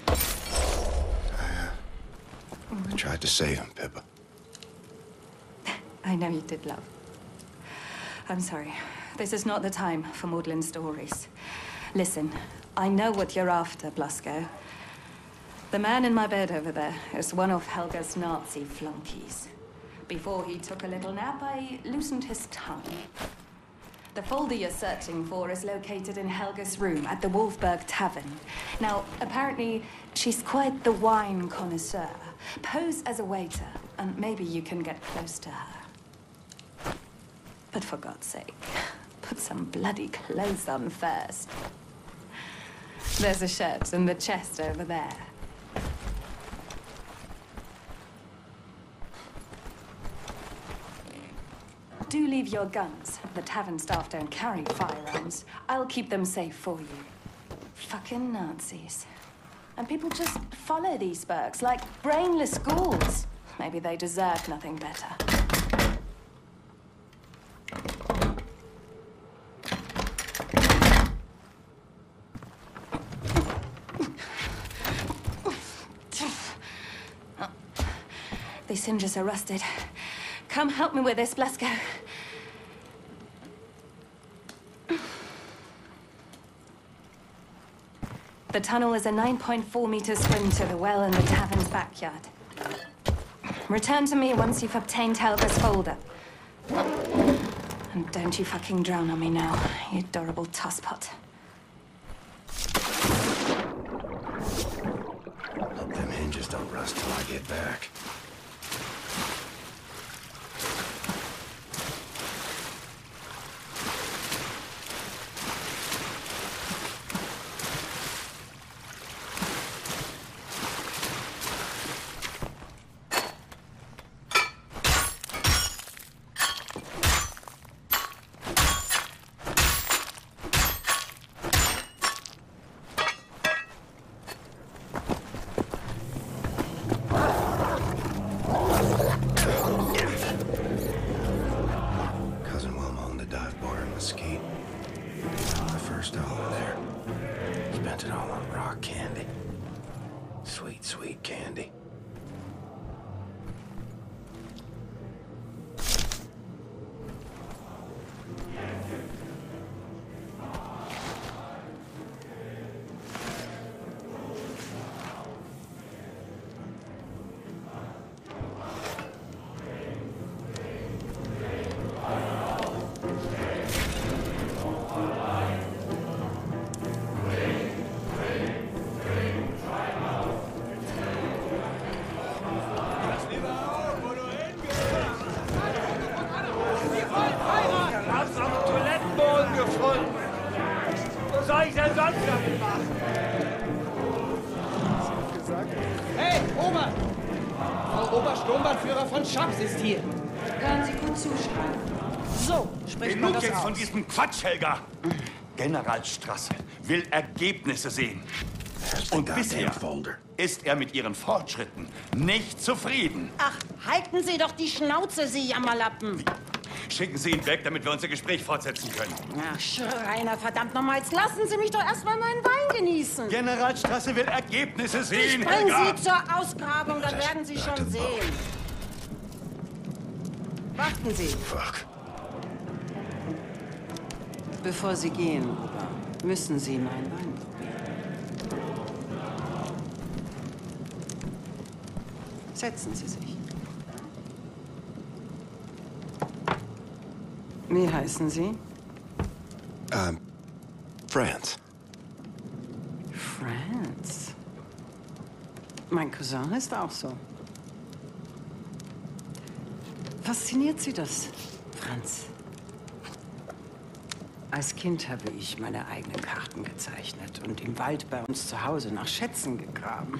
I, uh, I tried to save him, Pippa. I know you did, love. I'm sorry. This is not the time for maudlin stories. Listen, I know what you're after, Blasco. The man in my bed over there is one of Helga's Nazi flunkies. Before he took a little nap, I loosened his tongue. The folder you're searching for is located in Helga's room at the Wolfberg Tavern. Now, apparently, she's quite the wine connoisseur. Pose as a waiter, and maybe you can get close to her. But for God's sake, put some bloody clothes on first. There's a shirt in the chest over there. Do leave your guns. The tavern staff don't carry firearms. I'll keep them safe for you. Fucking Nazis. And people just follow these Bergs like brainless ghouls. Maybe they deserve nothing better. These hinges are rusted. Come help me with this, Blasco. The tunnel is a nine point four meter swim to the well in the tavern's backyard. Return to me once you've obtained Helga's folder. And don't you fucking drown on me now, you adorable tosspot. Hope them hinges don't rust till I get back. Hey, Ober! Frau Obersturmbannführer von Schaps ist hier. Hören Sie gut zuschreiben. So, sprechen wir Genug das jetzt aus. von diesem Quatsch, Helga! Generalstrasse will Ergebnisse sehen. Und bisher ist er mit ihren Fortschritten nicht zufrieden. Ach, halten Sie doch die Schnauze, Sie Jammerlappen. Schicken Sie ihn weg, damit wir unser Gespräch fortsetzen können. Ach, Schreiner, verdammt nochmal, jetzt lassen Sie mich doch erstmal meinen Wein genießen. Generalstrasse will Ergebnisse sehen, Ich bring Helga! Sie zur Ausgrabung, dann werden Sie schon sehen. Warten Sie. Fuck. Bevor Sie gehen, Ober, müssen Sie meinen Wein probieren. Setzen Sie sich. Wie heißen Sie? Ähm, Franz. Franz. Mein Cousin ist auch so. Fasziniert Sie das, Franz? Als Kind habe ich meine eigenen Karten gezeichnet und im Wald bei uns zu Hause nach Schätzen gegraben.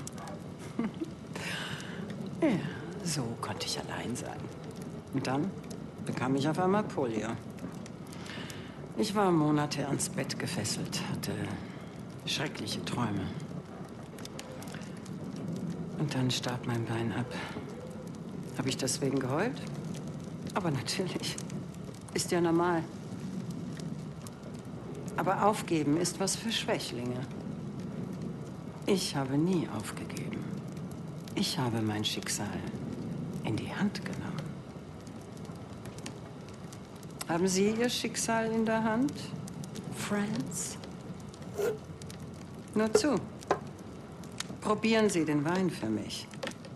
Ja, so konnte ich allein sein. Und dann bekam ich auf einmal Polio. Ich war Monate ans Bett gefesselt, hatte schreckliche Träume. Und dann starb mein Bein ab. Habe ich deswegen geheult? Aber natürlich. Ist ja normal. Aber aufgeben ist was für Schwächlinge. Ich habe nie aufgegeben. Ich habe mein Schicksal in die Hand genommen. Haben Sie Ihr Schicksal in der Hand, Franz? Nur zu. Probieren Sie den Wein für mich.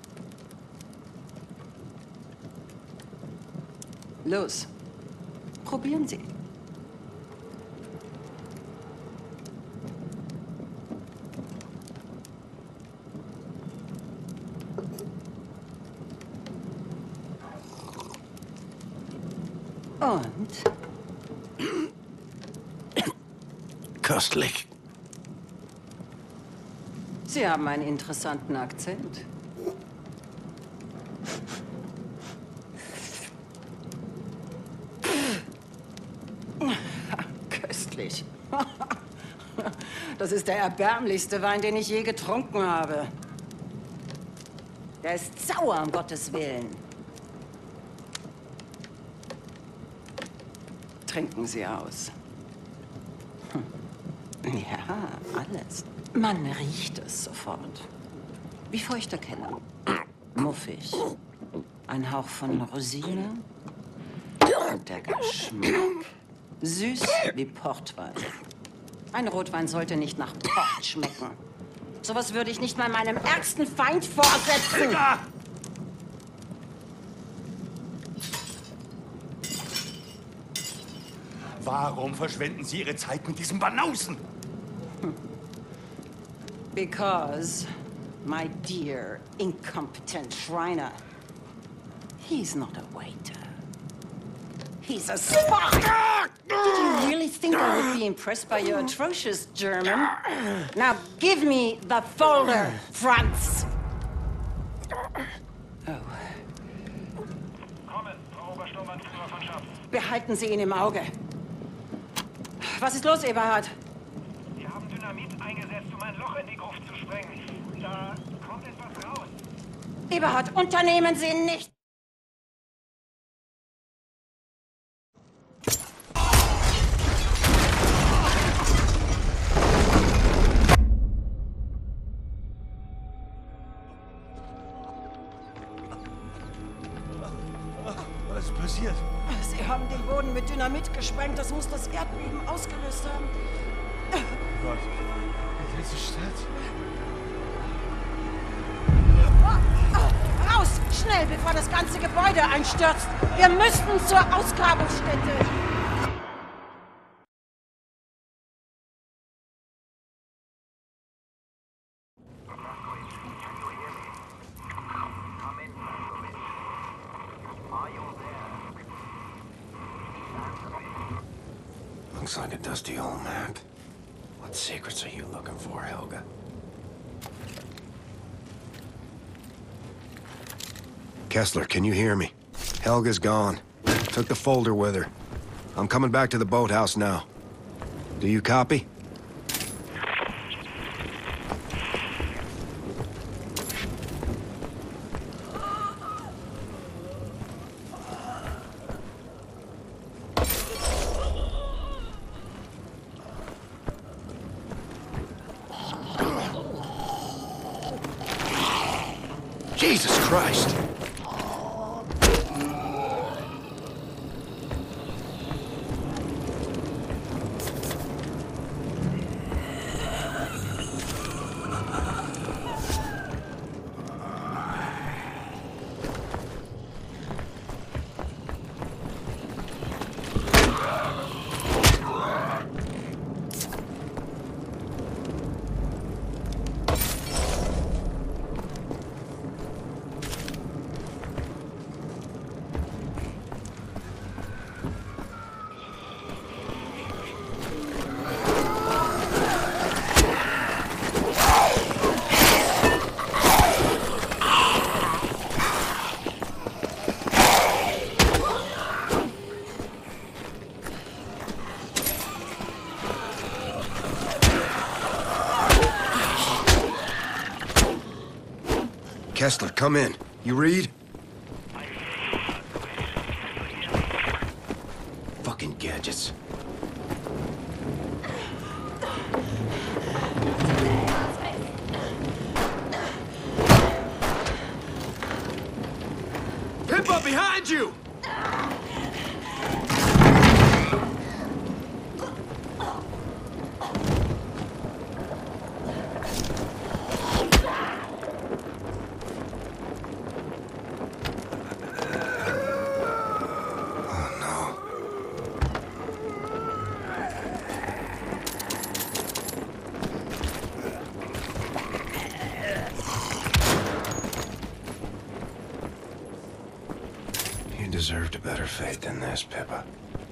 Los, probieren Sie. Und? Köstlich. Sie haben einen interessanten Akzent. Köstlich. Das ist der erbärmlichste Wein, den ich je getrunken habe. Der ist sauer, um Gottes Willen. Trinken Sie aus. Hm. Ja, alles. Man riecht es sofort. Wie feuchter Keller. Muffig. Ein Hauch von Rosine. Und der Geschmack. Süß wie Portwein. Ein Rotwein sollte nicht nach Port schmecken. Sowas würde ich nicht mal meinem ärgsten Feind vorsetzen. Warum verschwenden Sie Ihre Zeit mit diesem Banausen? Because, my dear, incompetent Shriner, he's not a waiter. He's a spy! Did you really think I would be impressed by your atrocious German? Now give me the folder, Franz! Oh. Kommen, Frau Obersturmbannführer von Schaps. Behalten Sie ihn im Auge. Was ist los, Eberhard? Sie haben Dynamit eingesetzt, um ein Loch in die Gruft zu sprengen. Da kommt etwas raus. Eberhard, unternehmen Sie nicht! Was ist passiert? Sie haben den Boden mit Dynamit gesprengt. Das muss das Erdbeben ausgelöst haben. Gott, die ganze Stadt. Raus! Schnell, bevor das ganze Gebäude einstürzt! Wir müssen zur Ausgrabungsstätte! Looks like a dusty old map. What secrets are you looking for, Helga? Kessler, can you hear me? Helga's gone. Took the folder with her. I'm coming back to the boathouse now. Do you copy? Jesus Christ! Kessler, come in. You read? Fucking gadgets. Pippa, behind you! You deserved a better fate than this, Pippa.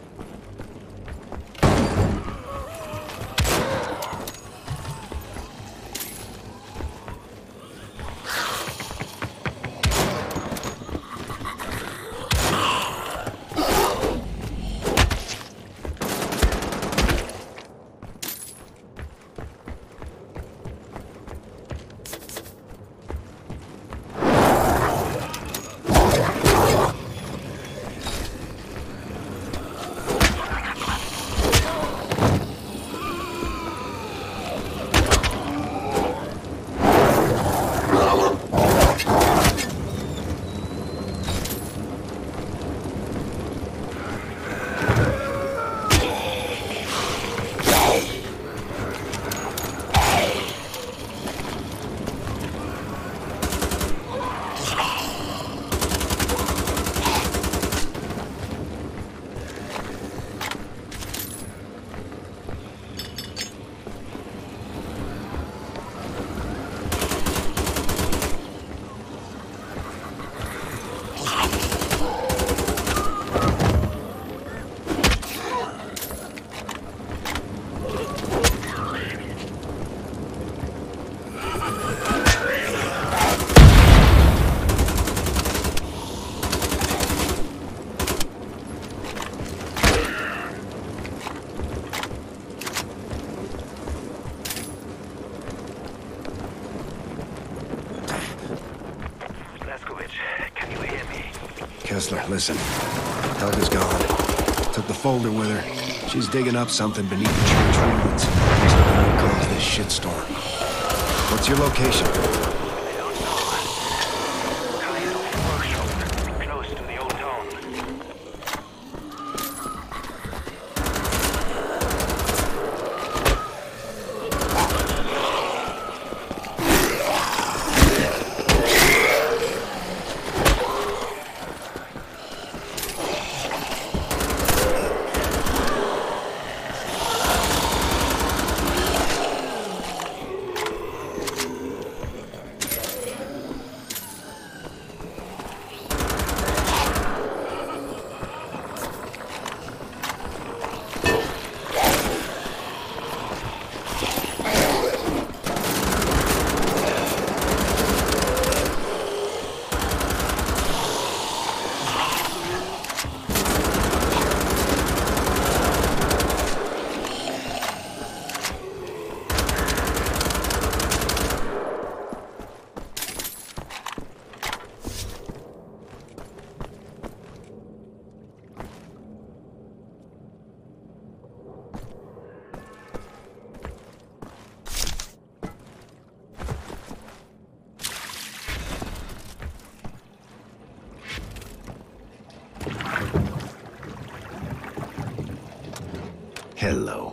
Kessler, listen. Helga's gone. Took the folder with her. She's digging up something beneath the church ruins. He's the one who caused this shitstorm. What's your location? Hello.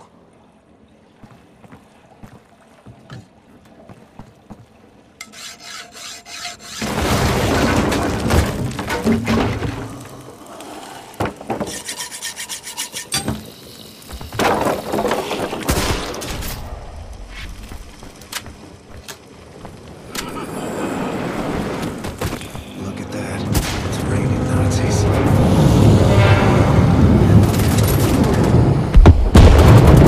Look at that. It's raining Nazis.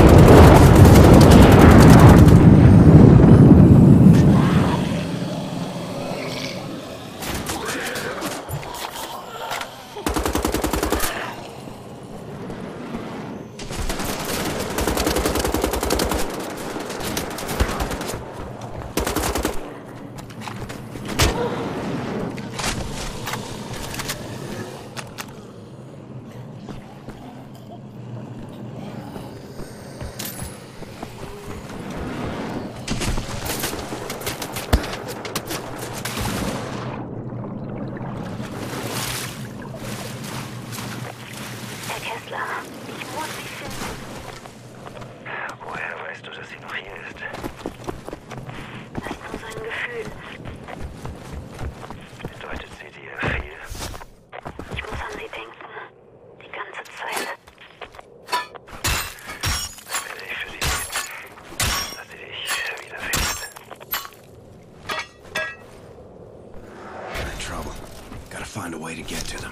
Herr Kessler. Ich muss Sie finden. Woher weißt du, dass sie noch hier ist? Das ist nur so ein Gefühl. Bedeutet sie dir viel? Ich muss an Sie denken. Die ganze Zeit. Dann werde ich für sie beten, dass sie dich wiederfindet. We're in trouble. Gotta find a way to get to them.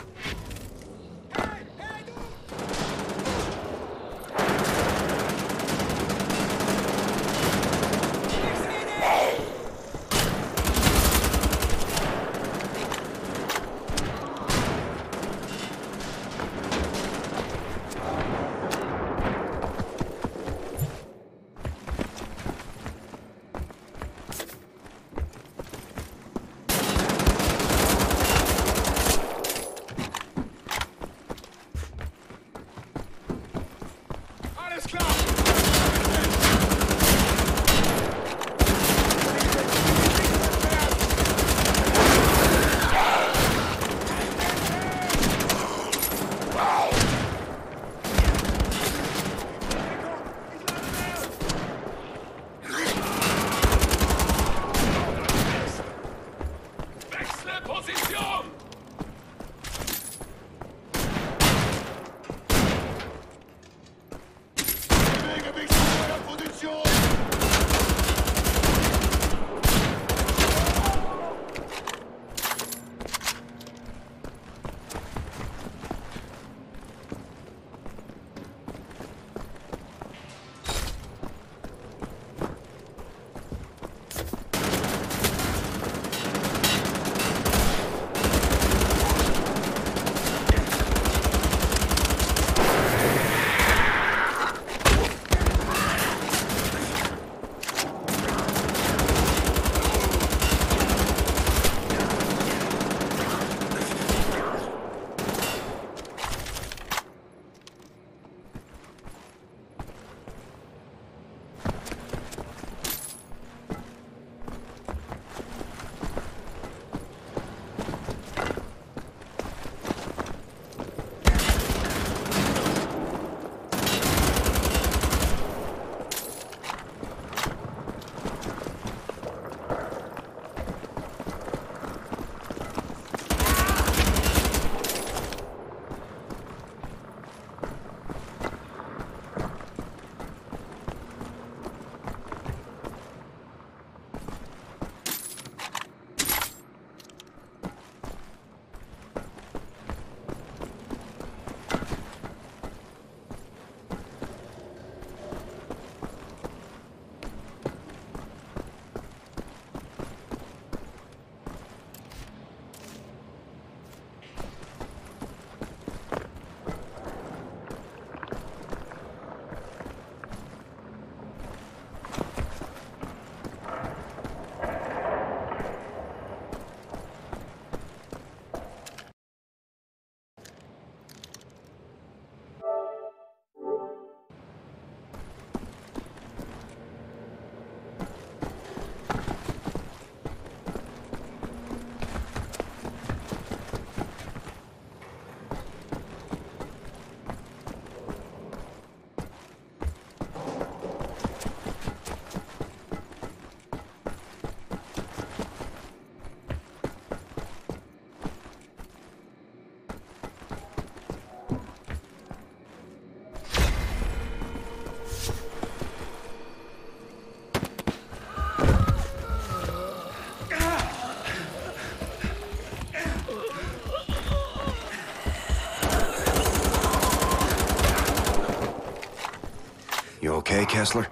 You okay, Kessler?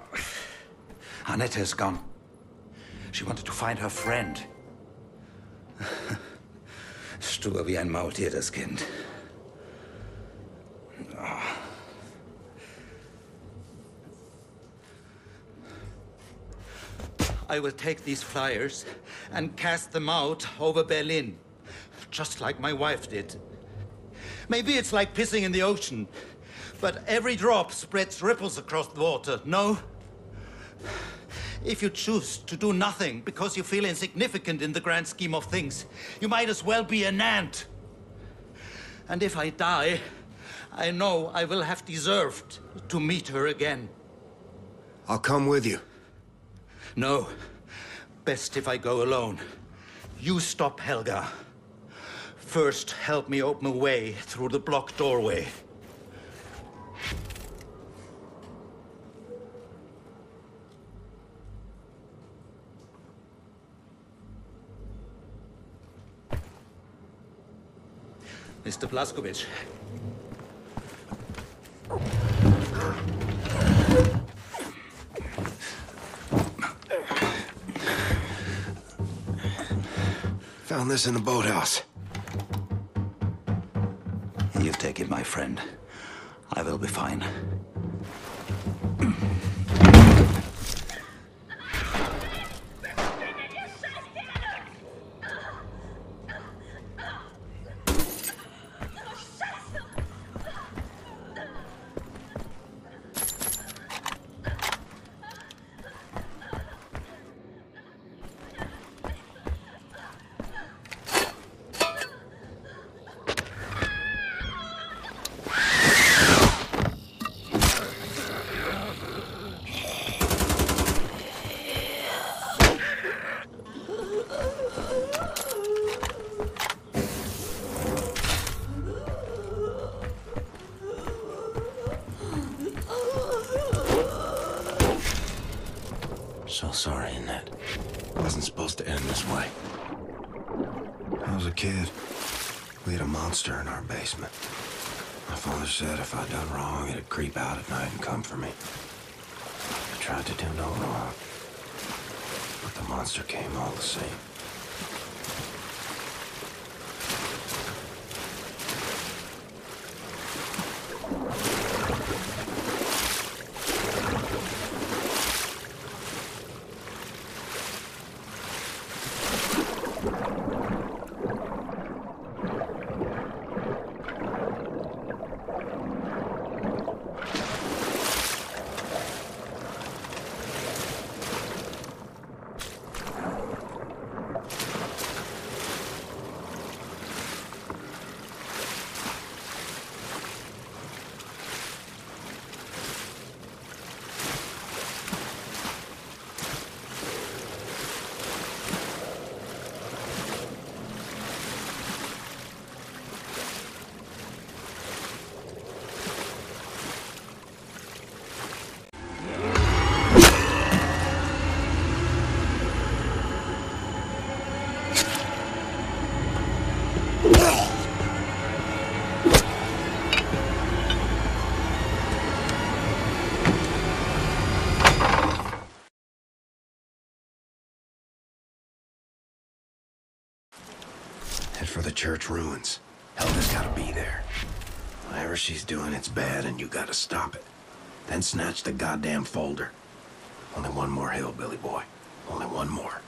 Annette is gone. She wanted to find her friend. Stur wie ein Maultier, das Kind. Oh. I will take these flyers and cast them out over Berlin, just like my wife did. Maybe it's like pissing in the ocean, but every drop spreads ripples across the water, no? If you choose to do nothing because you feel insignificant in the grand scheme of things, you might as well be an ant. And if I die, I know I will have deserved to meet her again. I'll come with you. No. Best if I go alone. You stop Helga. First, help me open a way through the blocked doorway. Mister Blazkowicz. Found this in the boathouse. You take it, my friend. I will be fine. So sorry, Annette. It wasn't supposed to end this way. I was a kid. We had a monster in our basement. My father said if I'd done wrong, it'd creep out at night and come for me. I tried to do no wrong. But the monster came all the same. Head for the church ruins. Helga's gotta be there. Whatever she's doing, it's bad and you gotta stop it. Then snatch the goddamn folder. Only one more hill, Billy boy. Only one more.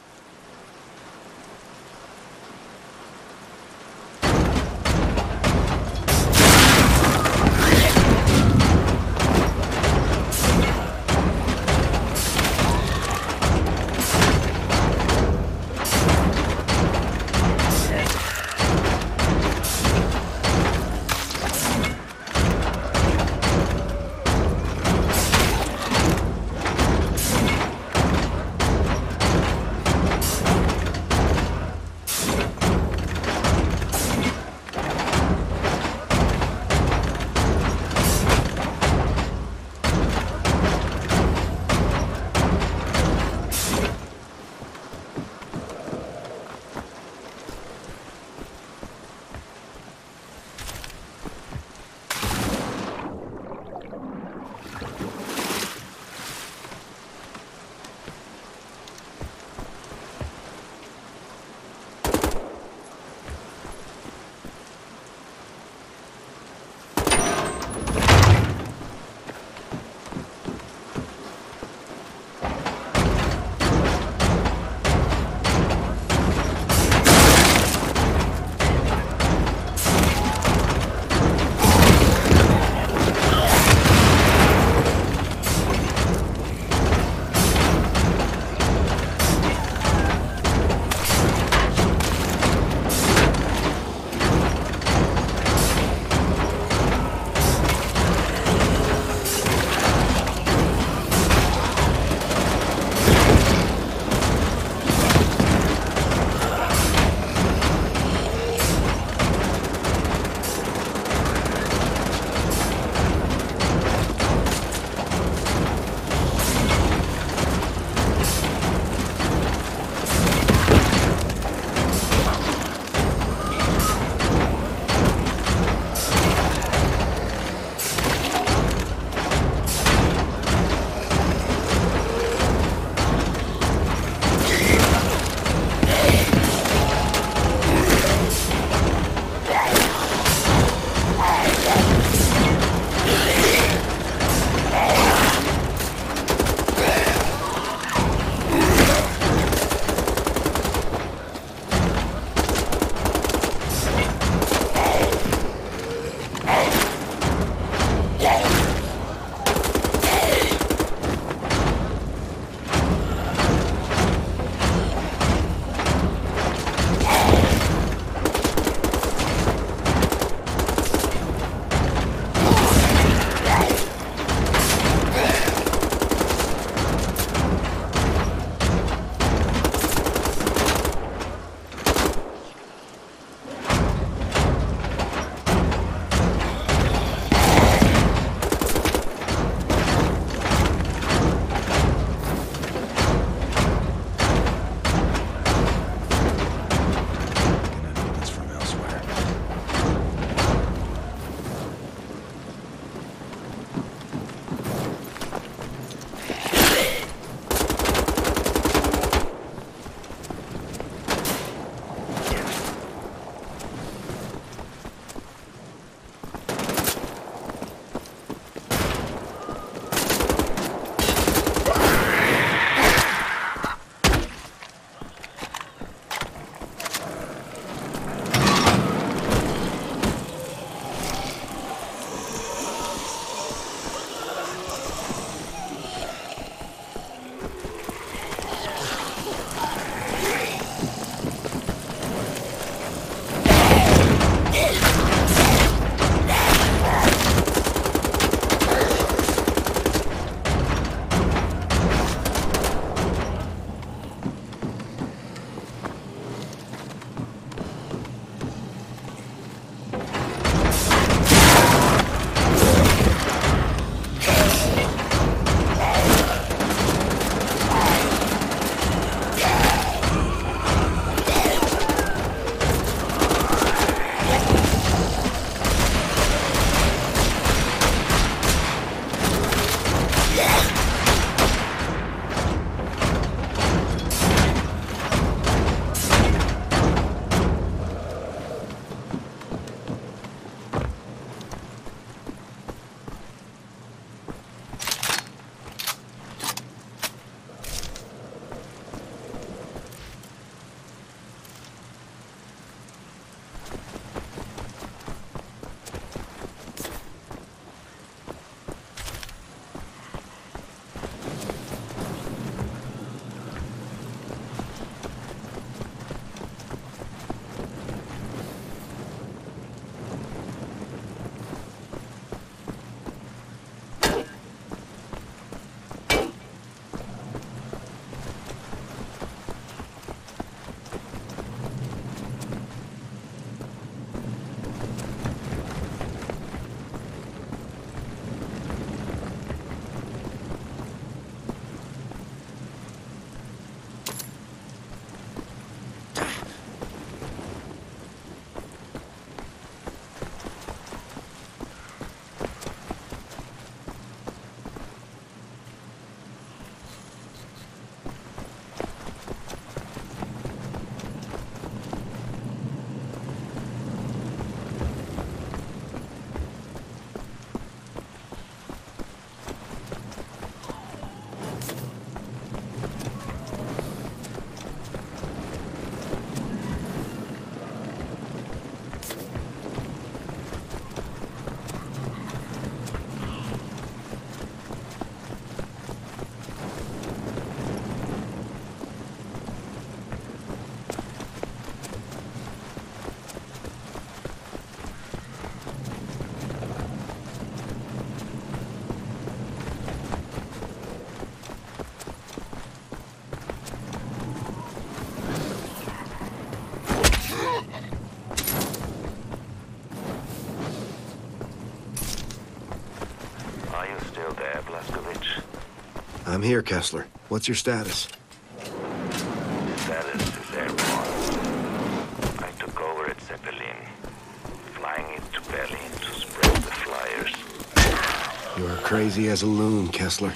there, Blazkowicz? I'm here, Kessler. What's your status? Status is airborne. I took over at Zeppelin, flying it to Berlin to spread the flyers. You're crazy as a loon, Kessler.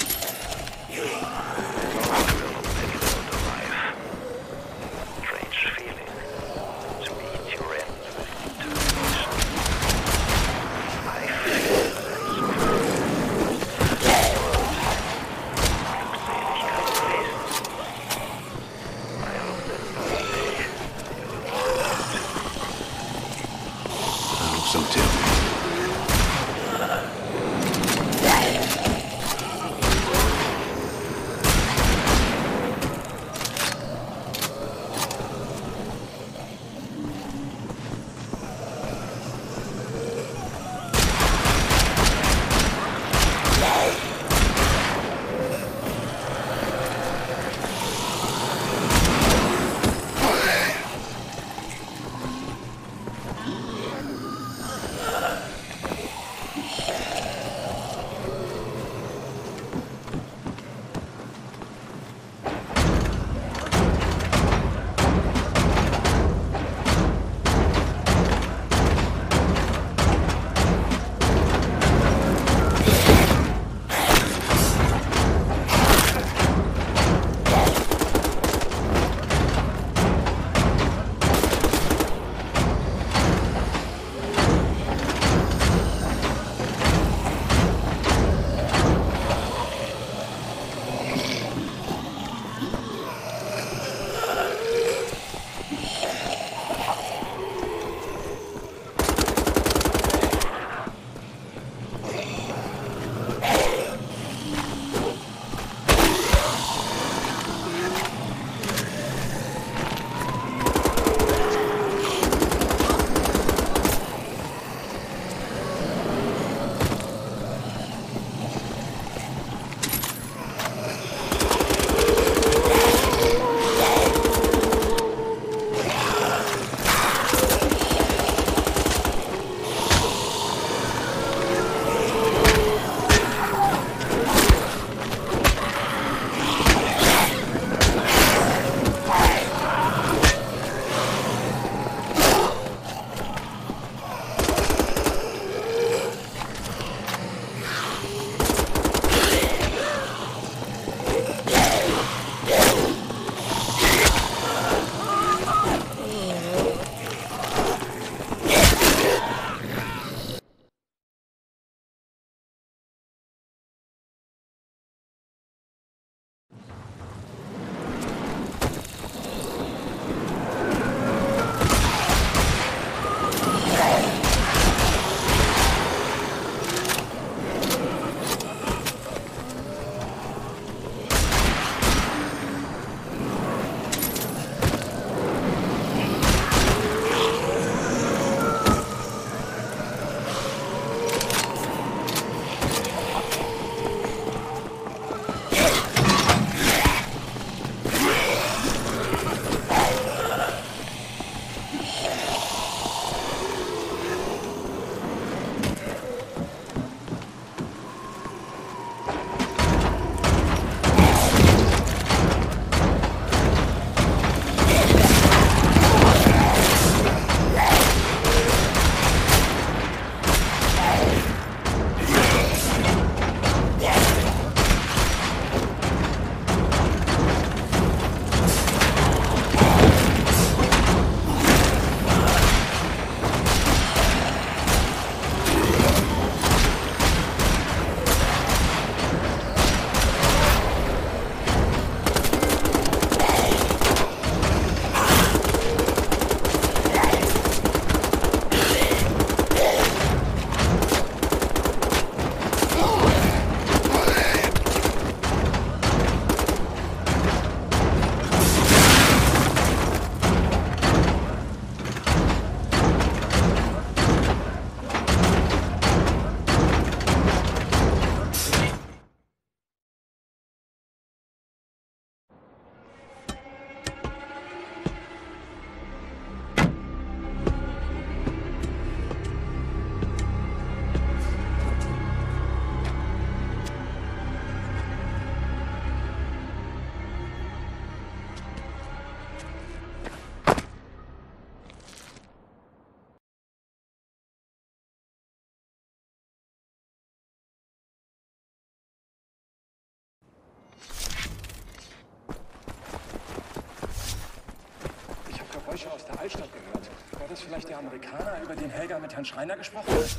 So too. vielleicht der Amerikaner, über den Helga mit Herrn Schreiner gesprochen hat?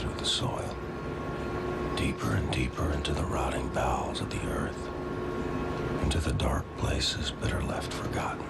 through the soil, deeper and deeper into the rotting bowels of the earth, into the dark places better left forgotten.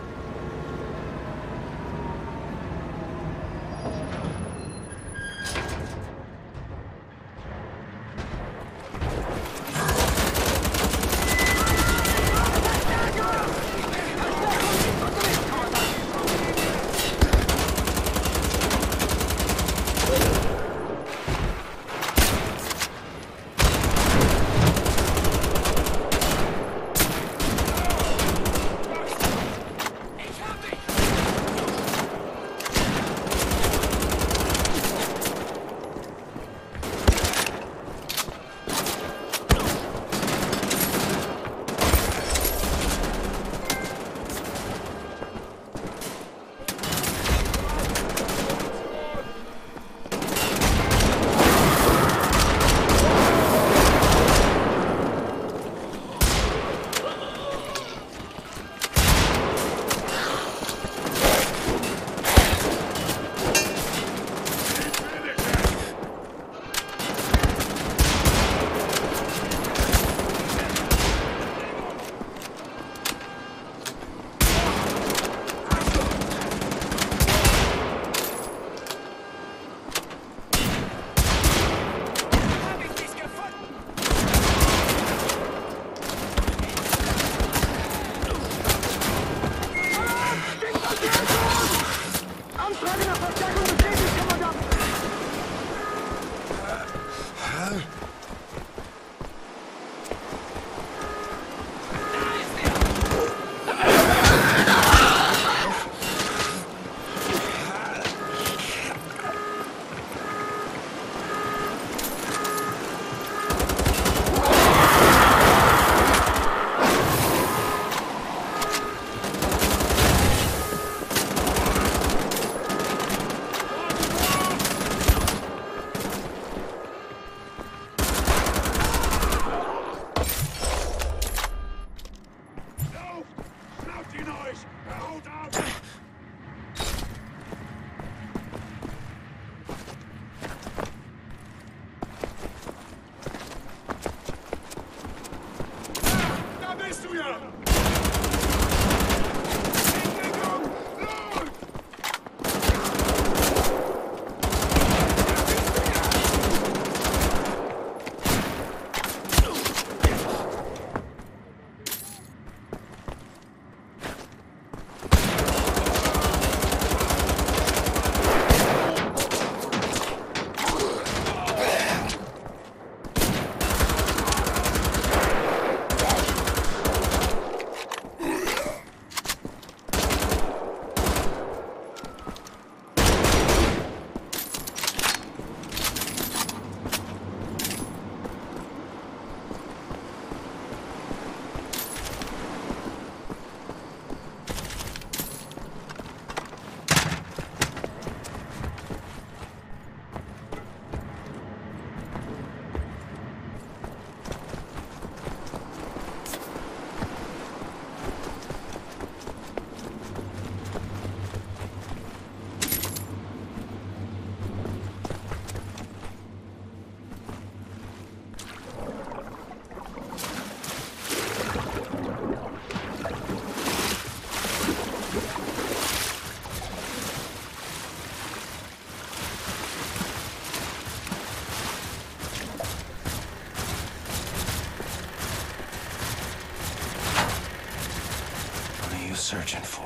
Searching for.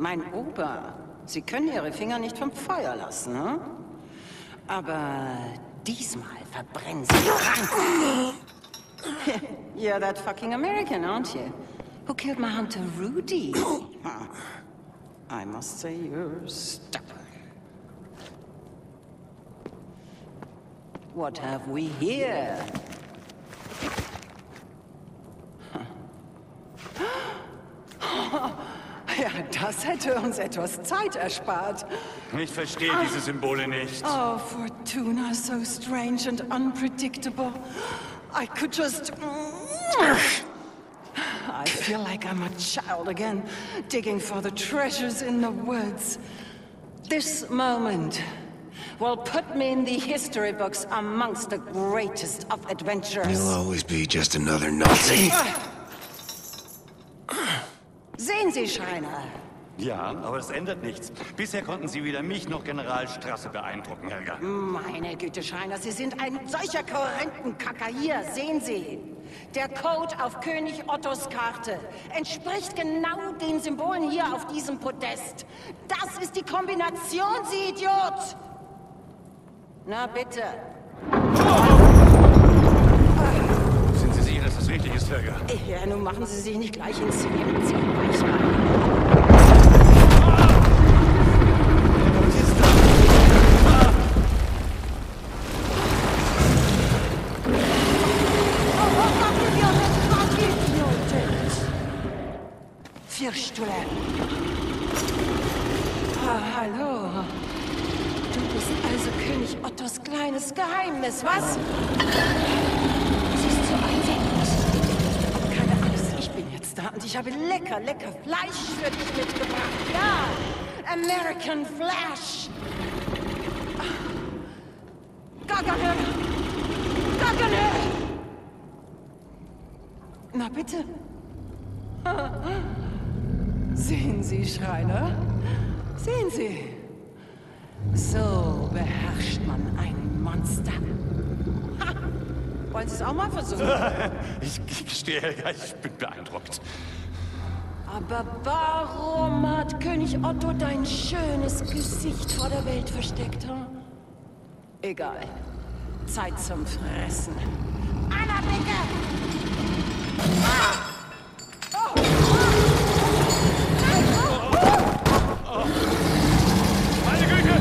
Mein Ober. Sie können Ihre Finger nicht vom Feuer lassen, hm? Aber diesmal verbrennen Sie rein. You're that fucking American, aren't you? Who killed my hunter Rudy? I must say you're stubborn. What have we here? Ja, das hätte uns etwas Zeit erspart. Ich verstehe diese Symbole nicht. Oh, Fortuna, so strange and unpredictable. I could just... I feel like I'm a child again, digging for the treasures in the woods. This moment will put me in the history books amongst the greatest of adventurers. You'll always be just another Nazi. Sehen Sie, Schreiner. Ja, aber das ändert nichts. Bisher konnten Sie weder mich noch General Strasse beeindrucken, Helga. Meine Güte, Schreiner, Sie sind ein solcher Korrentenkacker. Hier, sehen Sie. Der Code auf König Ottos Karte entspricht genau den Symbolen hier auf diesem Podest. Das ist die Kombination, Sie Idiot! Na bitte. Sind Sie sicher, dass das richtig ist, Helga? Ja, nun machen Sie sich nicht gleich ins Zivil ziehen, Weichmann. Vierstuhle. Ah, hallo. Du bist also König Ottos kleines Geheimnis, was? Es ist so einfach. Aber keine Angst, ich bin jetzt da und ich habe lecker, lecker Fleisch für dich mitgebracht. Ja, American Flash. Gagane! Gagane! Na bitte. Sehen Sie, Schreiner? Sehen Sie? So beherrscht man ein Monster. Ha! Wollen Sie es auch mal versuchen? Ich, ich gestehe, Helga, ich bin beeindruckt. Aber warum hat König Otto dein schönes Gesicht vor der Welt versteckt? Hm? Egal. Zeit zum Fressen. Anna, Blicke! Ah! Oh! Meine Güte!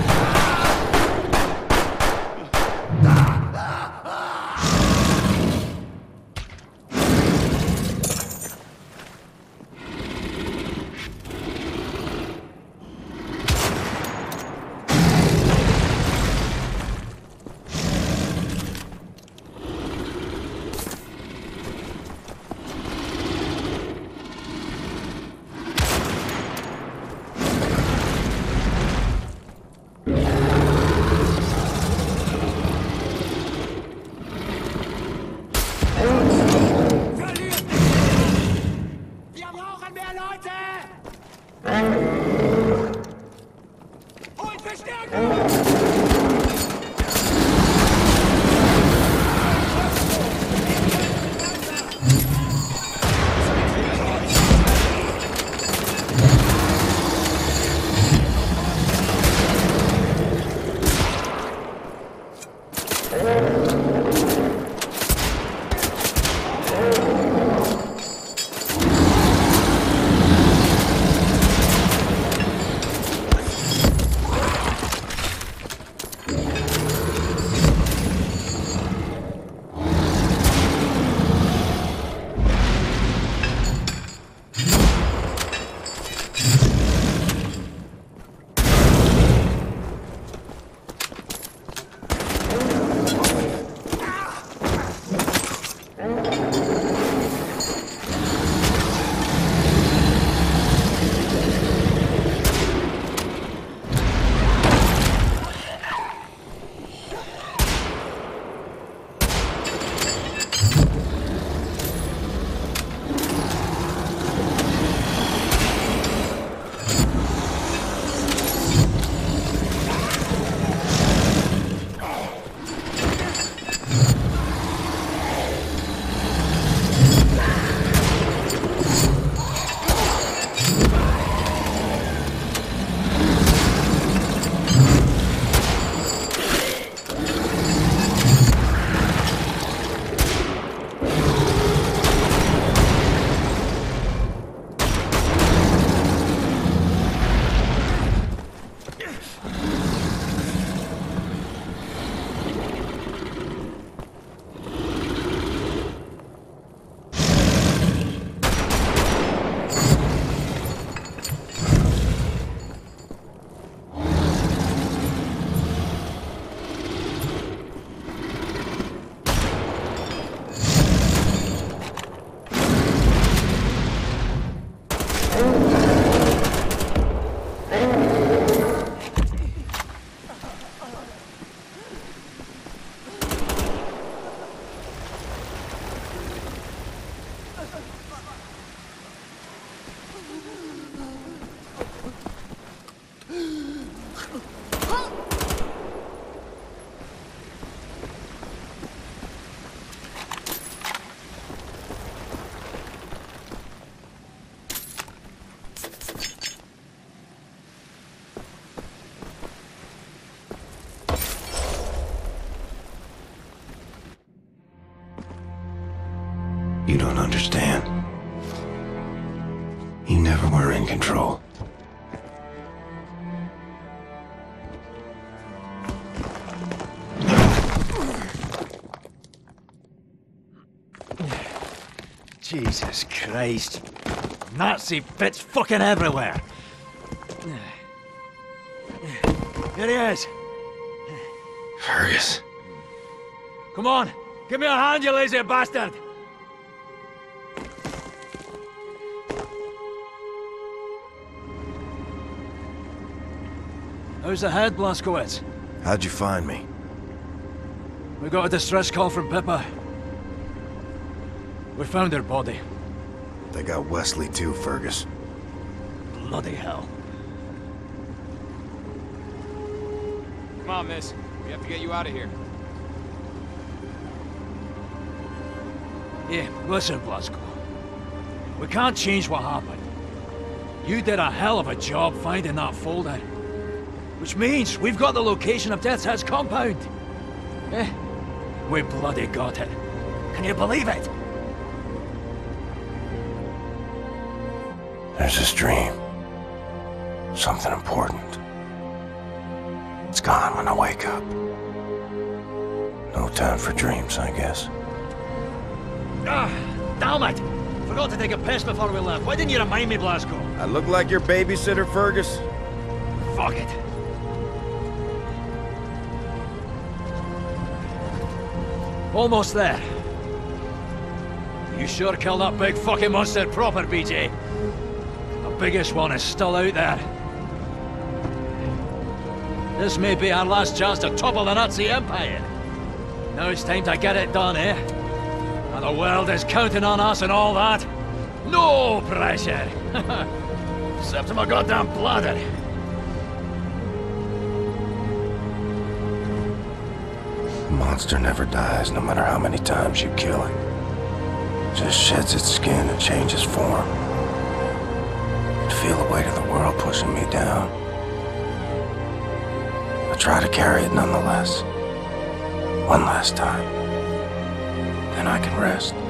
don't understand. You never were in control. Jesus Christ. Nazi bits fucking everywhere. Here he is. Fergus. Come on, give me a hand, you lazy bastard! How's the head, Blazkowicz? How'd you find me? We got a distress call from Pippa. We found her body. They got Wesley too, Fergus. Bloody hell. Come on, miss. We have to get you out of here. Yeah, listen, Blazko. We can't change what happened. You did a hell of a job finding that folder. Which means we've got the location of Death's Head's compound. Eh? We bloody got it. Can you believe it? There's this dream. Something important. It's gone when I wake up. No time for dreams, I guess. Ah, damn it! Forgot to take a piss before we left. Why didn't you remind me, Blazko? I look like your babysitter, Fergus? Fuck it. Almost there. You sure killed that big fucking monster proper, B J. The biggest one is still out there. This may be our last chance to topple the Nazi Empire. Now it's time to get it done, eh? And the world is counting on us and all that. No pressure! Except my goddamn bladder. The monster never dies, no matter how many times you kill it. Just sheds its skin and changes form. I feel the weight of the world pushing me down. I try to carry it nonetheless. One last time. Then I can rest.